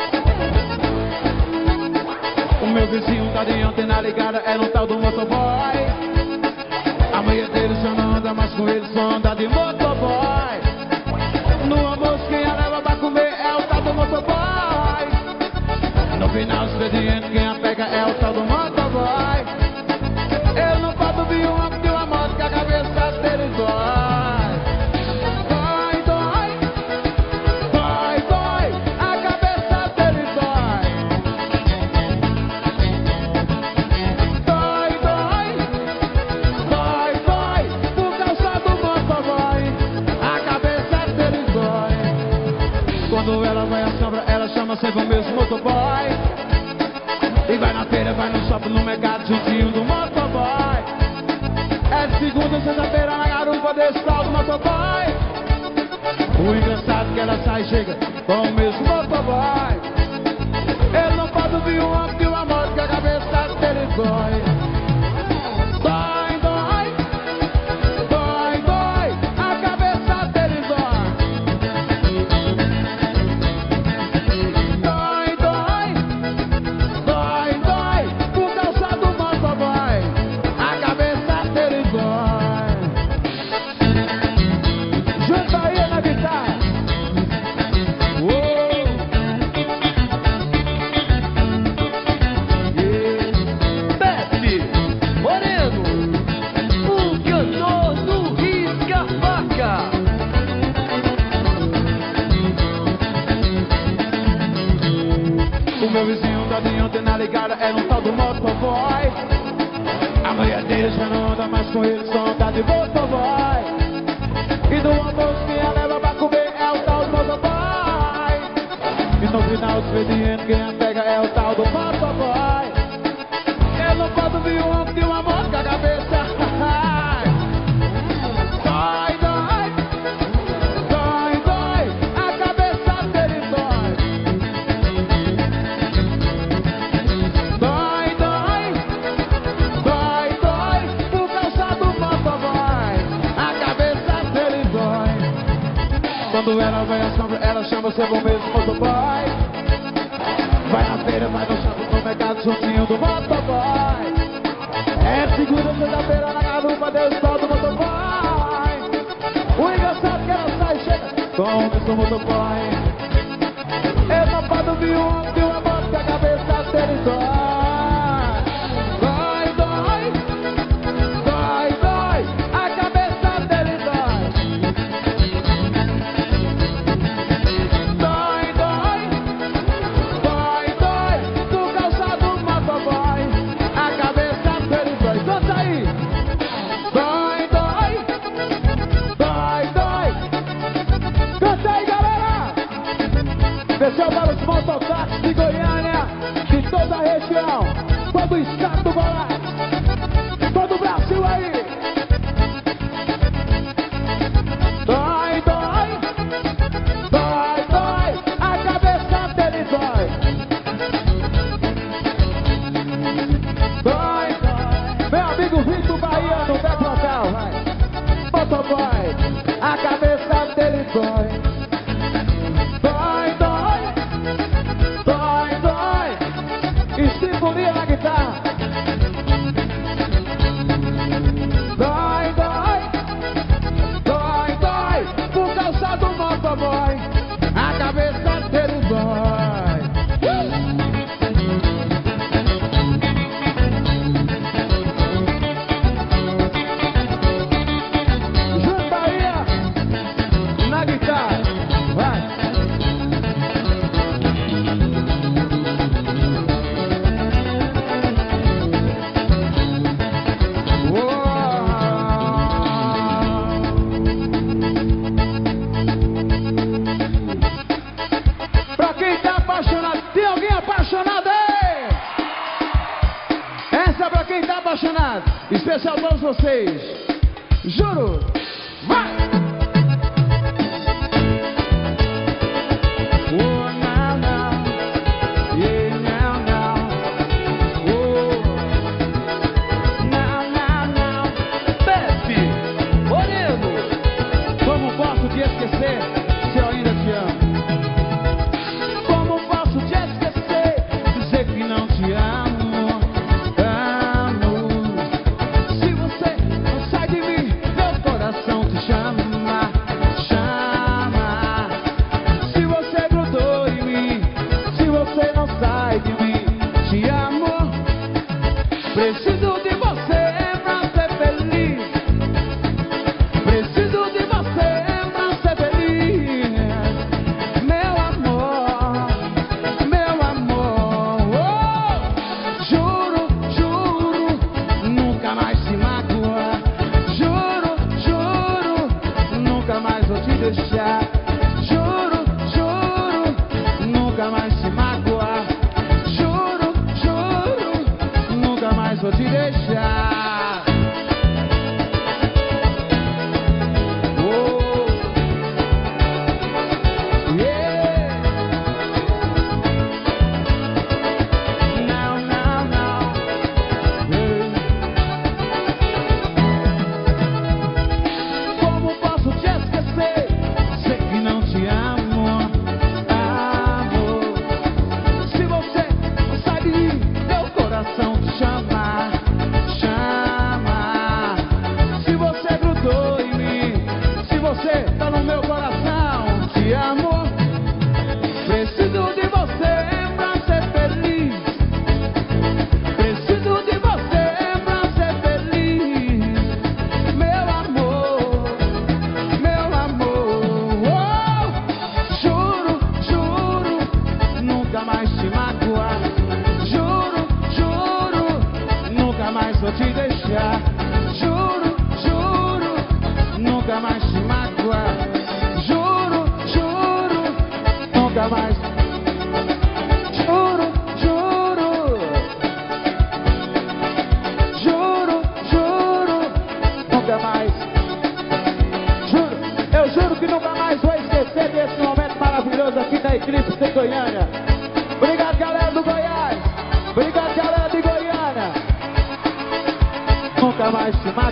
O meu vizinho tá de antena ligada, é no tal do motoboy. A mulher dele só não anda mais com ele, só anda de motoboy. No almoço quem a leva pra comer é o tal do motoboy. No final do expediente quem a pega é o tal do motoboy. Ele não pode ouvir um homem de uma moto que a cabeça dele dói. Quando ela vai à sombra, ela chama sempre o mesmo motoboy. vai no shopping, no mercado, juntinho do motoboy. É de segunda, sexta-feira, na garupa desse tal do motoboy. O engraçado é que ela sai e chega com o mesmo motoboy. Ele não pode ouvir um homem de uma moto que a cabeça dele dói. Dói, dói, dói, dói, a cabeça dele dói. Dói, dói, dói, dói, por causa do motoboy. A cabeça dele dói. Junta aí na guitarra. O meu vizinho tá de ontem na ligada, era um tal do motoboy. A mulher dele já não anda mais com ele, só anda de motoboy. E do almoço que ela leva pra comer é o tal do motoboy. E no final do expediente quem a pega é o tal do motoboy. Ele não pode ouvir o homem de uma moto com a cabeça. Dói, dói, dói, dói, a cabeça dele dói. Dói, dói, dói, dói, por causa do motoboy. A cabeça dele dói. Quando ela vem à sombra, ela chama sempre o mesmo motoboy. Vai na feira, vai no shopping, no mercado, juntinho do motoboy. É segunda, sexta-feira, na garupa, Deus tal do motoboy. O engraçado é que ela sai e chega com o mesmo motoboy. Ele não pode ouvir um homem de uma moto que a cabeça dele dói. Dói, dói, dói, dói, a cabeça dele dói. Dói, dói, dói, dói, por causa do motoboy. A cabeça dele dói. Canta aí. Dói, dói, dói, dói. Canta aí, galera. Especial para os mototáxis de Goiânia, de toda a região, todo o estado do Goiás, todo o Brasil aí. Dói, dói, dói, dói, a cabeça dele dói. Dói, dói. Meu amigo Vitor Bahia no back local, vai. Motoboy, a cabeça dele dói. Dói, dói, dói, dói, e sinfonia na guitarra. Dói, dói, dói, dói, por causa do motoboy. A cabeça dele dói. Junta aí na guitarra, vai. Pra quem tá apaixonado, tem alguém apaixonado aí? Essa é pra quem tá apaixonado, especial pra todos vocês. Juro, vai! Oh, now, now, yeah, now, now, oh, now, now, now. Pepe Moreno. Como posso te esquecer se eu ainda te amo? Como posso te esquecer, dizer que não te amo, amo? Se você não sai de mim, meu coração te chama.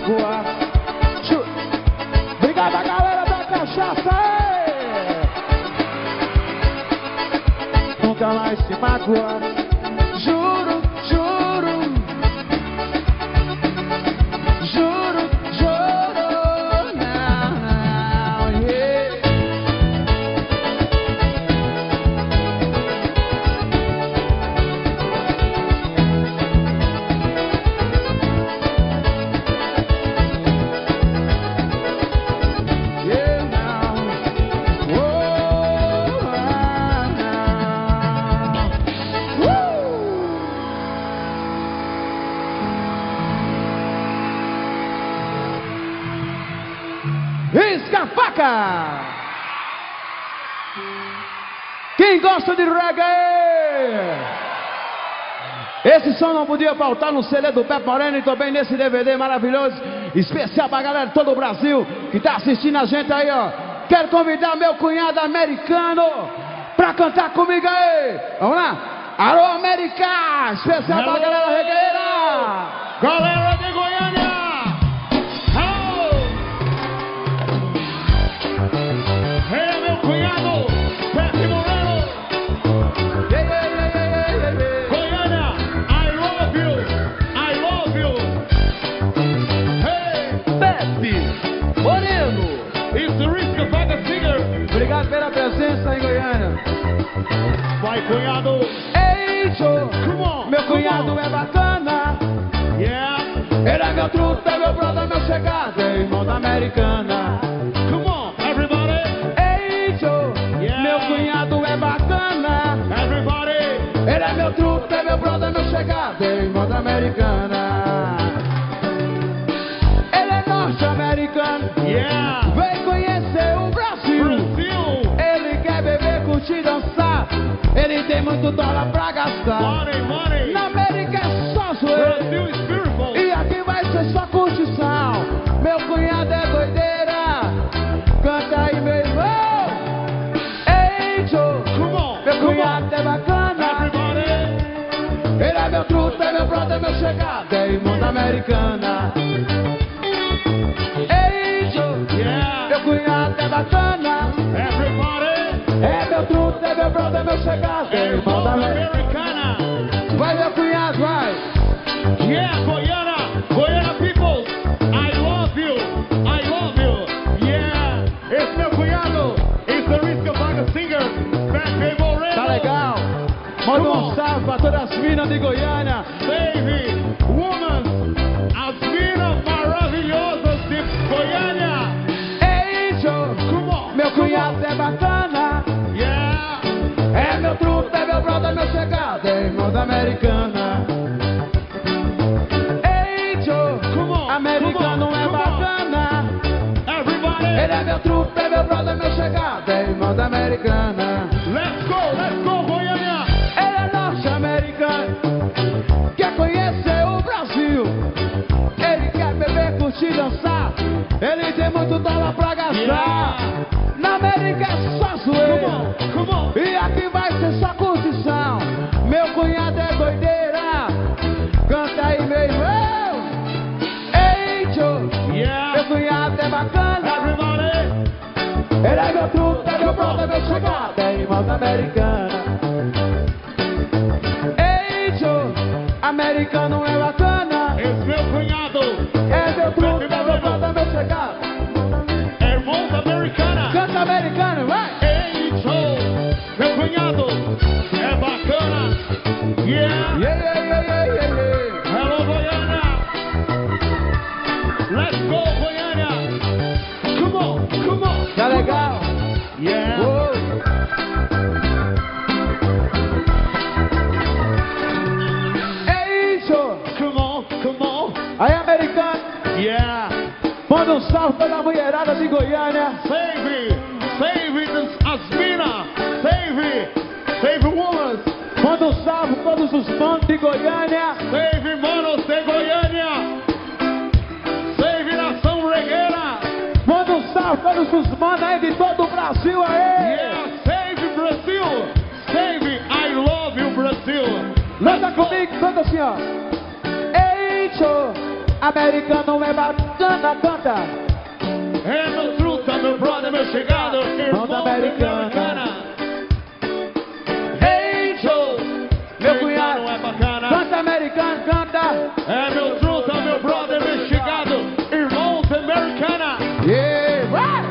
magoar. Obrigado a galera da cachaça. Nunca mais se magoar. Juro, juro. Juro, juro. Não, yeah. Risca-faca! Quem gosta de reggae? Esse som não podia faltar no CD do Pepe Moreno e também nesse DVD maravilhoso, especial pra galera de todo o Brasil que tá assistindo a gente aí, ó. Quero convidar meu cunhado americano pra cantar comigo aí. Vamos lá? Alô, América! Especial pra galera regueira! Galera de Goiânia! Hey, meu cunhado, Pepe Moreno. Goiânia, I love you, I love you. Hey, Pepe Moreno. it's the Risca-Faca Singer. Obrigado pela presença em Goiânia. Vai, cunhado. Ei, Joe, Come on, meu come cunhado on. é bacana. Yeah, Ele é meu truto, é meu brother, meu chegado, é irmão da americana. come on, everybody. Ei, Joe, Yeah. meu cunhado é bacana. Everybody. Ele é meu truto, é meu brother, meu chegado, é irmão da americana. Ele é norte-americano, Yeah, vem conhecer o Brasil. Brasil. Ele quer beber, curtir, dançar. Ele tem muito dólar pra gastar. Money, money. Na América é só zoeira. Brasil is beautiful. E aqui vai ser só curtição. Meu cunhado é doideira. Canta aí, meu irmão. Ei, Joe, Come on, meu come on. cunhado é bacana. Everybody. Ele é meu truto, é meu brother, meu chegado, é irmão da americana. Ei, Joe, Yeah, meu cunhado é bacana. everybody. É meu truto, é meu brother, meu chegado, é irmão da americana. Americana. Vai, meu cunhado, vai. Yeah, Goiânia, Goiânia people, I love you, I love you. Yeah, esse meu cunhado, it's the Risca-Faca Singer, Pepe Moreno. Tá legal? Manda um salve pra todas as minas de Goiânia. Baby, woman, as minas maravilhosas de Goiânia. Ei, Joe, Come on, meu come cunhado on. é bacana. Yeah, É meu truto, é meu brother, meu chegado, é irmão da americana. Ei, Joe, come on, americano come on, é come on. bacana. Everybody, Ele é meu truto, é meu brother, meu chegado, é irmão da americana. let's go, Goiânia. Ele é norte-americano, quer conhecer o Brasil. Ele quer beber, curtir, dançar. Ele tem muito dólar pra gastar. Yeah. Na América é só Come zoeira. on, come on. E aqui vai ser só curtição. Meu cunhado é doideira. Canta aí, meu irmão. Ei, Joe, Yeah, meu cunhado é bacana. everybody. Ele é meu truto, é meu brother, meu chegado, é irmão da americana. Ei, Joe, americano é bacana. Esse meu cunhado, É meu truto, é meu brother, meu chegado. irmão da Americana. Canta americano, vai. Ei, Joe, meu cunhado, é bacana. Yeah, Yeah, yeah, yeah, yeah, yeah, yeah. hello Goiânia. Let's go Goiânia. Come on, come on. Tá legal? Yeah. Uou. Ei, Joe, Come on. aí americano, Yeah. manda um salve pra mulherada de Goiânia. Save Asmina. Save woman. Manda um salve pra todos os manos de Goiânia. Save manos de Goiânia. Save nação regueira. Manda um salve pra todos os manos aí de todo o Brasil aí. Yeah, save Brasil. Save I love you Brasil. Canta comigo, canta assim, ó. Ei, Joe, Americano é bacana, canta. É meu truta, meu brother, meu chegado, irmão Banda da americana. americana. Hey Joe, Meu cunhado. não é bacana. Canta, americano, canta. É meu truta, meu brother, meu chegado, irmão da americana. Yeah, vai.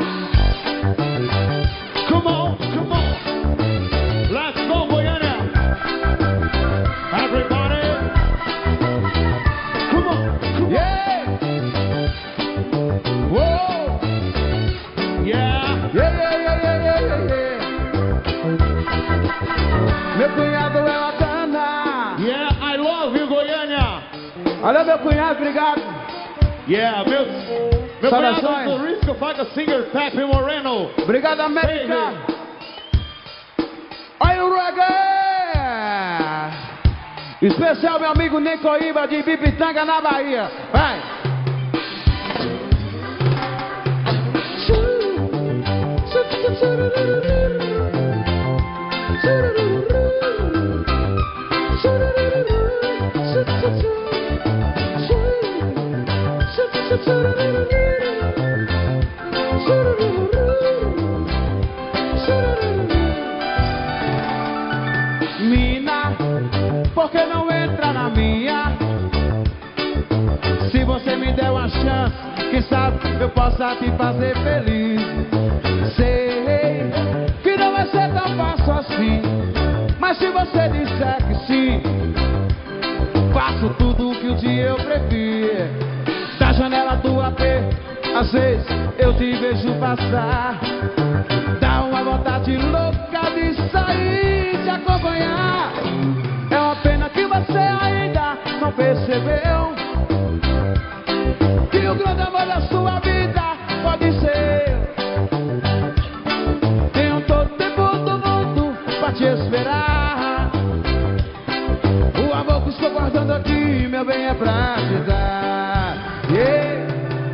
Come on, come on. Let's go, Goiânia. Everybody. Come on, come on. Yeah. Whoa. Yeah. Yeah, yeah, yeah, yeah, yeah, yeah, yeah. Meu cunhado é bacana. Yeah, I love you, Goiânia. Olha meu cunhado, obrigado. Yeah, meu Saudações. cunhado, o Risco Faca Singer, Pepe Moreno. Obrigado, América. Olha o reggae. Especial meu amigo Nicoíba de Bibitanga, na Bahia. Vai. Mina, por que não entra na minha? Se você me der uma chance, quem sabe eu possa te fazer feliz. Sei que não vai ser tão fácil assim, mas se você disser que sim, faço tudo o que o dia eu prefiro. Da janela do AP, às vezes eu te vejo passar. Dá uma vontade louca de sair, te acompanhar. É uma pena que você ainda não percebeu que o grande amor da sua vida pode ser. Tenho todo o tempo do mundo pra te esperar. O amor que estou guardando aqui, meu bem, é pra te dar. Yeah.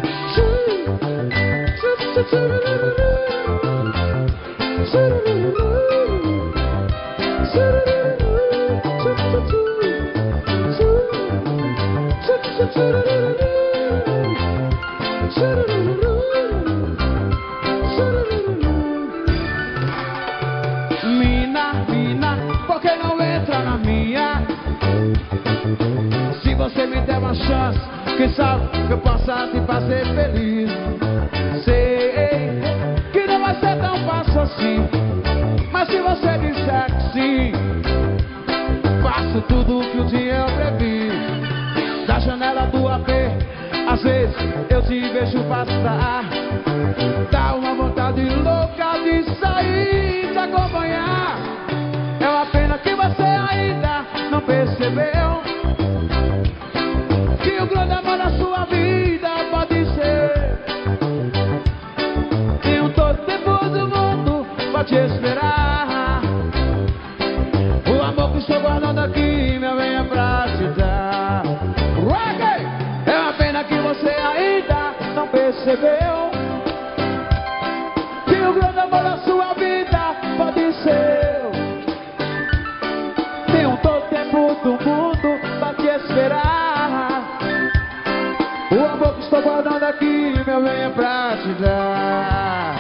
Mina, por que não entra na minha? Se você me der uma chance, quem sabe eu possa te fazer feliz. Sei que não vai ser tão fácil assim, mas se você disser que sim, faço tudo o que o dia eu previ. Da janela do AP, às vezes eu te vejo passar. Dá uma vontade louca de sair, te acompanhar. É uma pena que você ainda não percebeu que o grande amor da sua vida pode ser. Tenho todo o tempo do mundo pra te esperar. O amor que estou guardando aqui, meu bem, é pra te dar. Reggae! É uma pena que você ainda não percebeu que o grande amor da sua vida pode ser. Tenho todo o tempo do mundo pra te esperar. O amor que estou guardando aqui, meu bem, é pra te dar.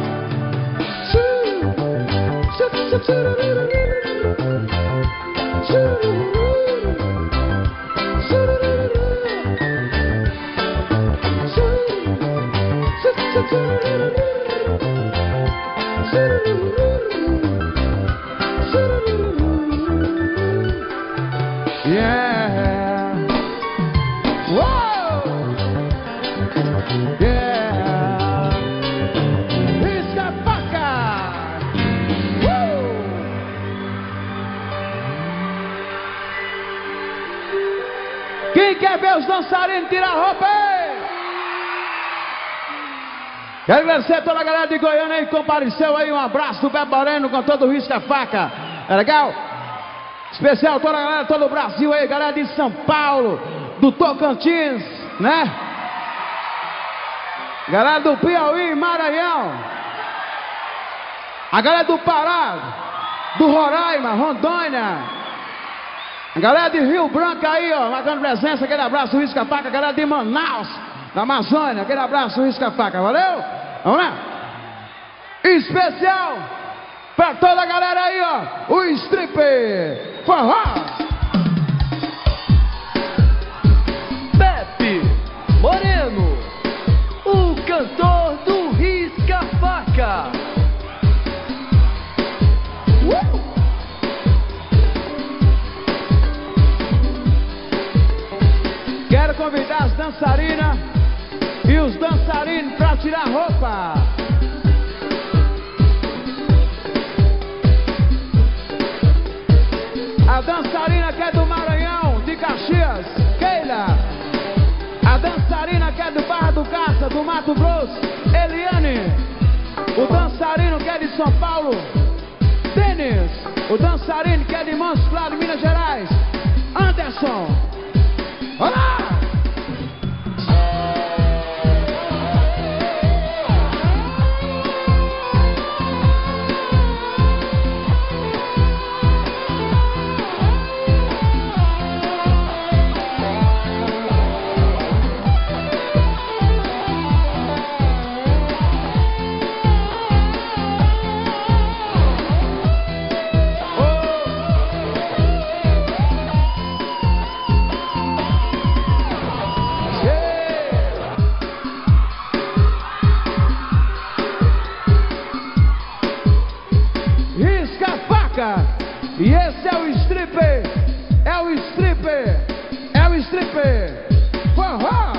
Yeah. Whoa. Yeah. Risca Faca. Quem quer ver os dançarinos tirar a roupa aí? Quero agradecer a toda a galera de Goiânia aí que compareceu aí. Um abraço do Pepe Moreno com todo o Risca Faca. É legal? Especial toda a galera, todo o Brasil aí, galera de São Paulo, do Tocantins, né? Galera do Piauí, Maranhão. A galera do Pará, do Roraima, Rondônia. Galera de Rio Branco aí, ó, marcando presença, aquele abraço, Risca-Faca. Galera de Manaus, da Amazônia, aquele abraço, Risca-Faca, valeu? Vamos lá? Especial pra toda a galera aí, ó, o stripper forró. Pepe Moreno, o cantor do Risca-Faca. Quero convidar as dançarinas e os dançarinos pra tirar roupa. A dançarina que é do Maranhão, de Caxias, Keila. A dançarina que é do Barra do Caça, do Mato Grosso, Eliane. O dançarino que é de São Paulo, Denis. O dançarino que é de Montes Claros, Minas Gerais, Anderson. Olá! E esse é o stripper, é o stripper, é o stripper, forró!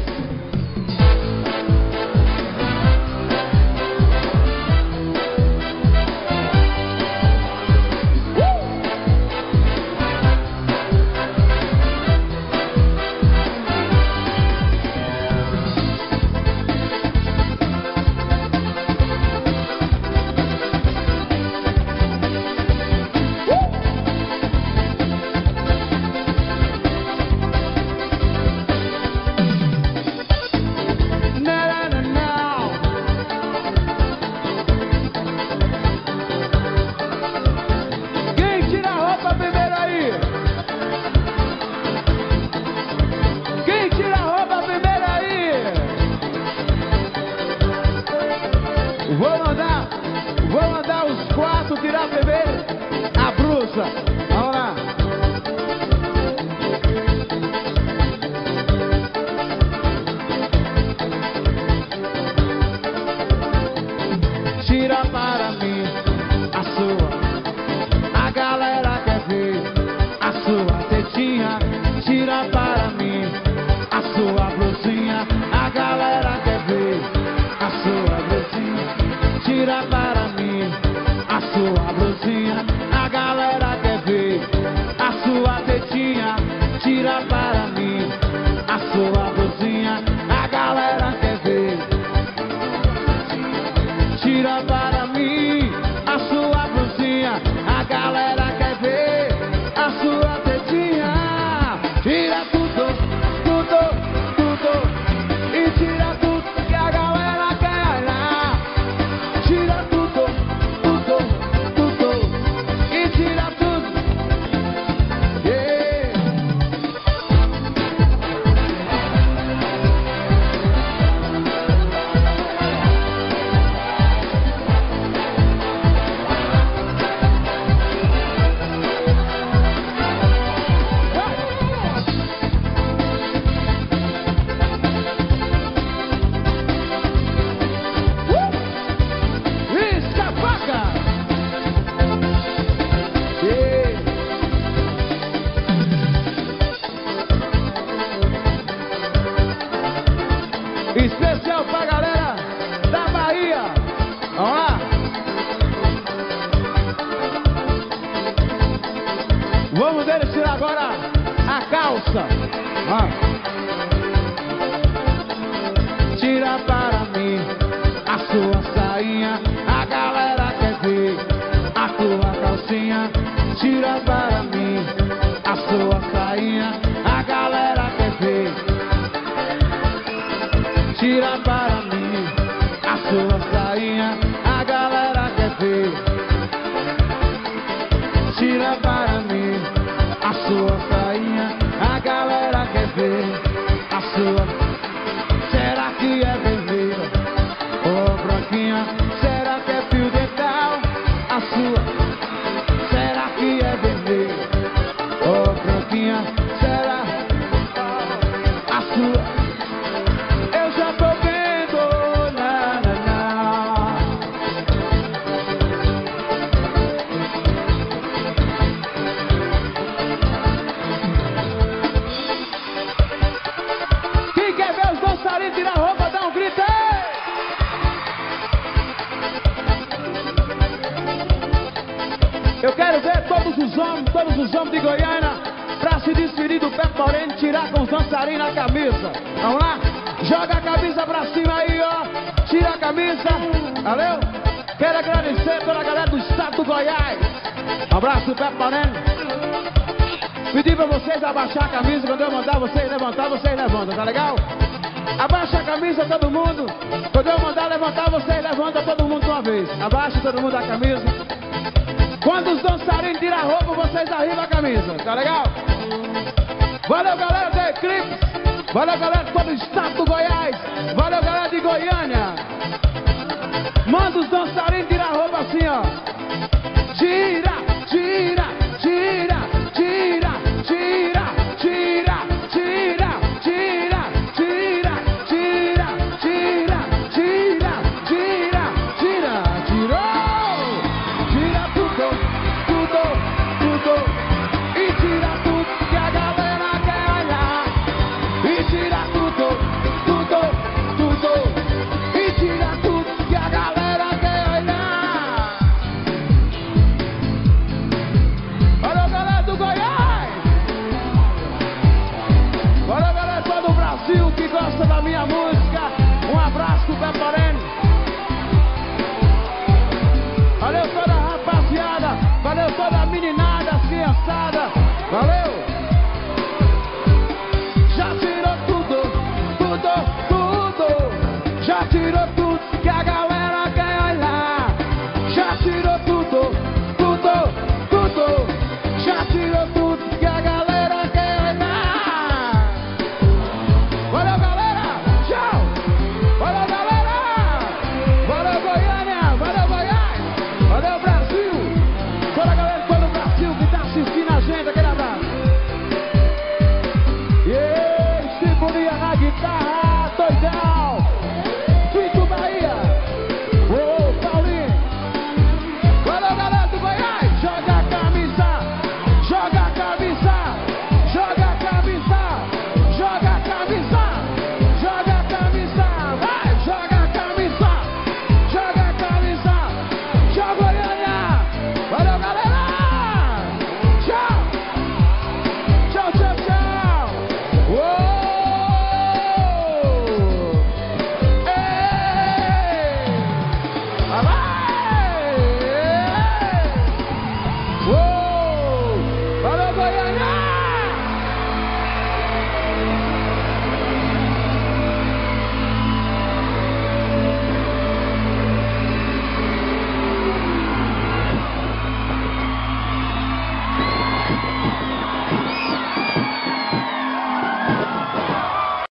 Vou mandar os quatro tirar primeiro a blusa. Vamos lá. Tira para mim a sua. A galera quer ver a sua tetinha. Tira para mim a sua blusinha. A galera quer ver a sua blusinha. Tira para mim a sua blusinha. A galera quer ver a sua tetinha. Tira para mim a sua blusinha. A galera quer ver. Tira para mim a sua blusinha. A galera quer ver a sua tetinha. Tira tudo, tudo, tudo. E tira tudo que a galera quer olhar. Tira tudo, tudo, tudo. E tira tudo. Yeah. Risca-Faca. Yeah. Especial pra galera da Bahia. Vamos lá. Vamos deles tirar agora a calça. Tira para mim a sua sainha. A galera quer ver a tua calcinha. Tira para mim a sua sainha. A galera quer ver. Tira para mim a sua sainha. A galera quer ver. Tira para mim a sua todos os homens de Goiânia, pra se despedir do Pé Moreno, tirar com os dançarinos a camisa. Vamos lá? Joga a camisa pra cima aí, ó. Tira a camisa. Valeu? Quero agradecer toda a galera do estado do Goiás. Um abraço do Pé Moreno. Pedir pra vocês abaixar a camisa. Quando eu mandar vocês levantar, vocês levantam, tá legal? Abaixa a camisa todo mundo. Quando eu mandar levantar, vocês levantam todo mundo de uma vez. Abaixa todo mundo a camisa. Quando os dançarinos tiram a roupa, vocês arribam a camisa, tá legal? Valeu, galera da Eclipse. Valeu, galera de todo o estado do Goiás. Valeu, galera de Goiânia. Manda os dançarinos tirar a roupa assim, ó. Tira, tira, tira, tira, tira, tira, tira, tira, tira, tira, tira, tira, tira, tira, tirou! Tira tudo, tudo, tudo. E tira tudo que a galera quer olhar. E tira tudo, tudo, tudo. E tira tudo que a galera quer olhar. Valeu, galera do Goiás. Valeu, galera do Brasil que gosta da minha música. Um abraço pro Pé Moreno. Valeu toda a rapaziada. Valeu toda a meninada, criançada. Valeu. Já tirou tudo, tudo, tudo. Já tirou tudo que a galera quer olhar. Já tirou tudo, tudo, tudo. Já tirou tudo que a galera quer olhar. Valeu, galera. Tchau. Valeu, galera. Valeu, Goiânia. Valeu, Goiás. Valeu, Brasil. Toda a galera do Brasil que tá assistindo a gente. Aquele abraço. E Cipolia na guitarra, doidão.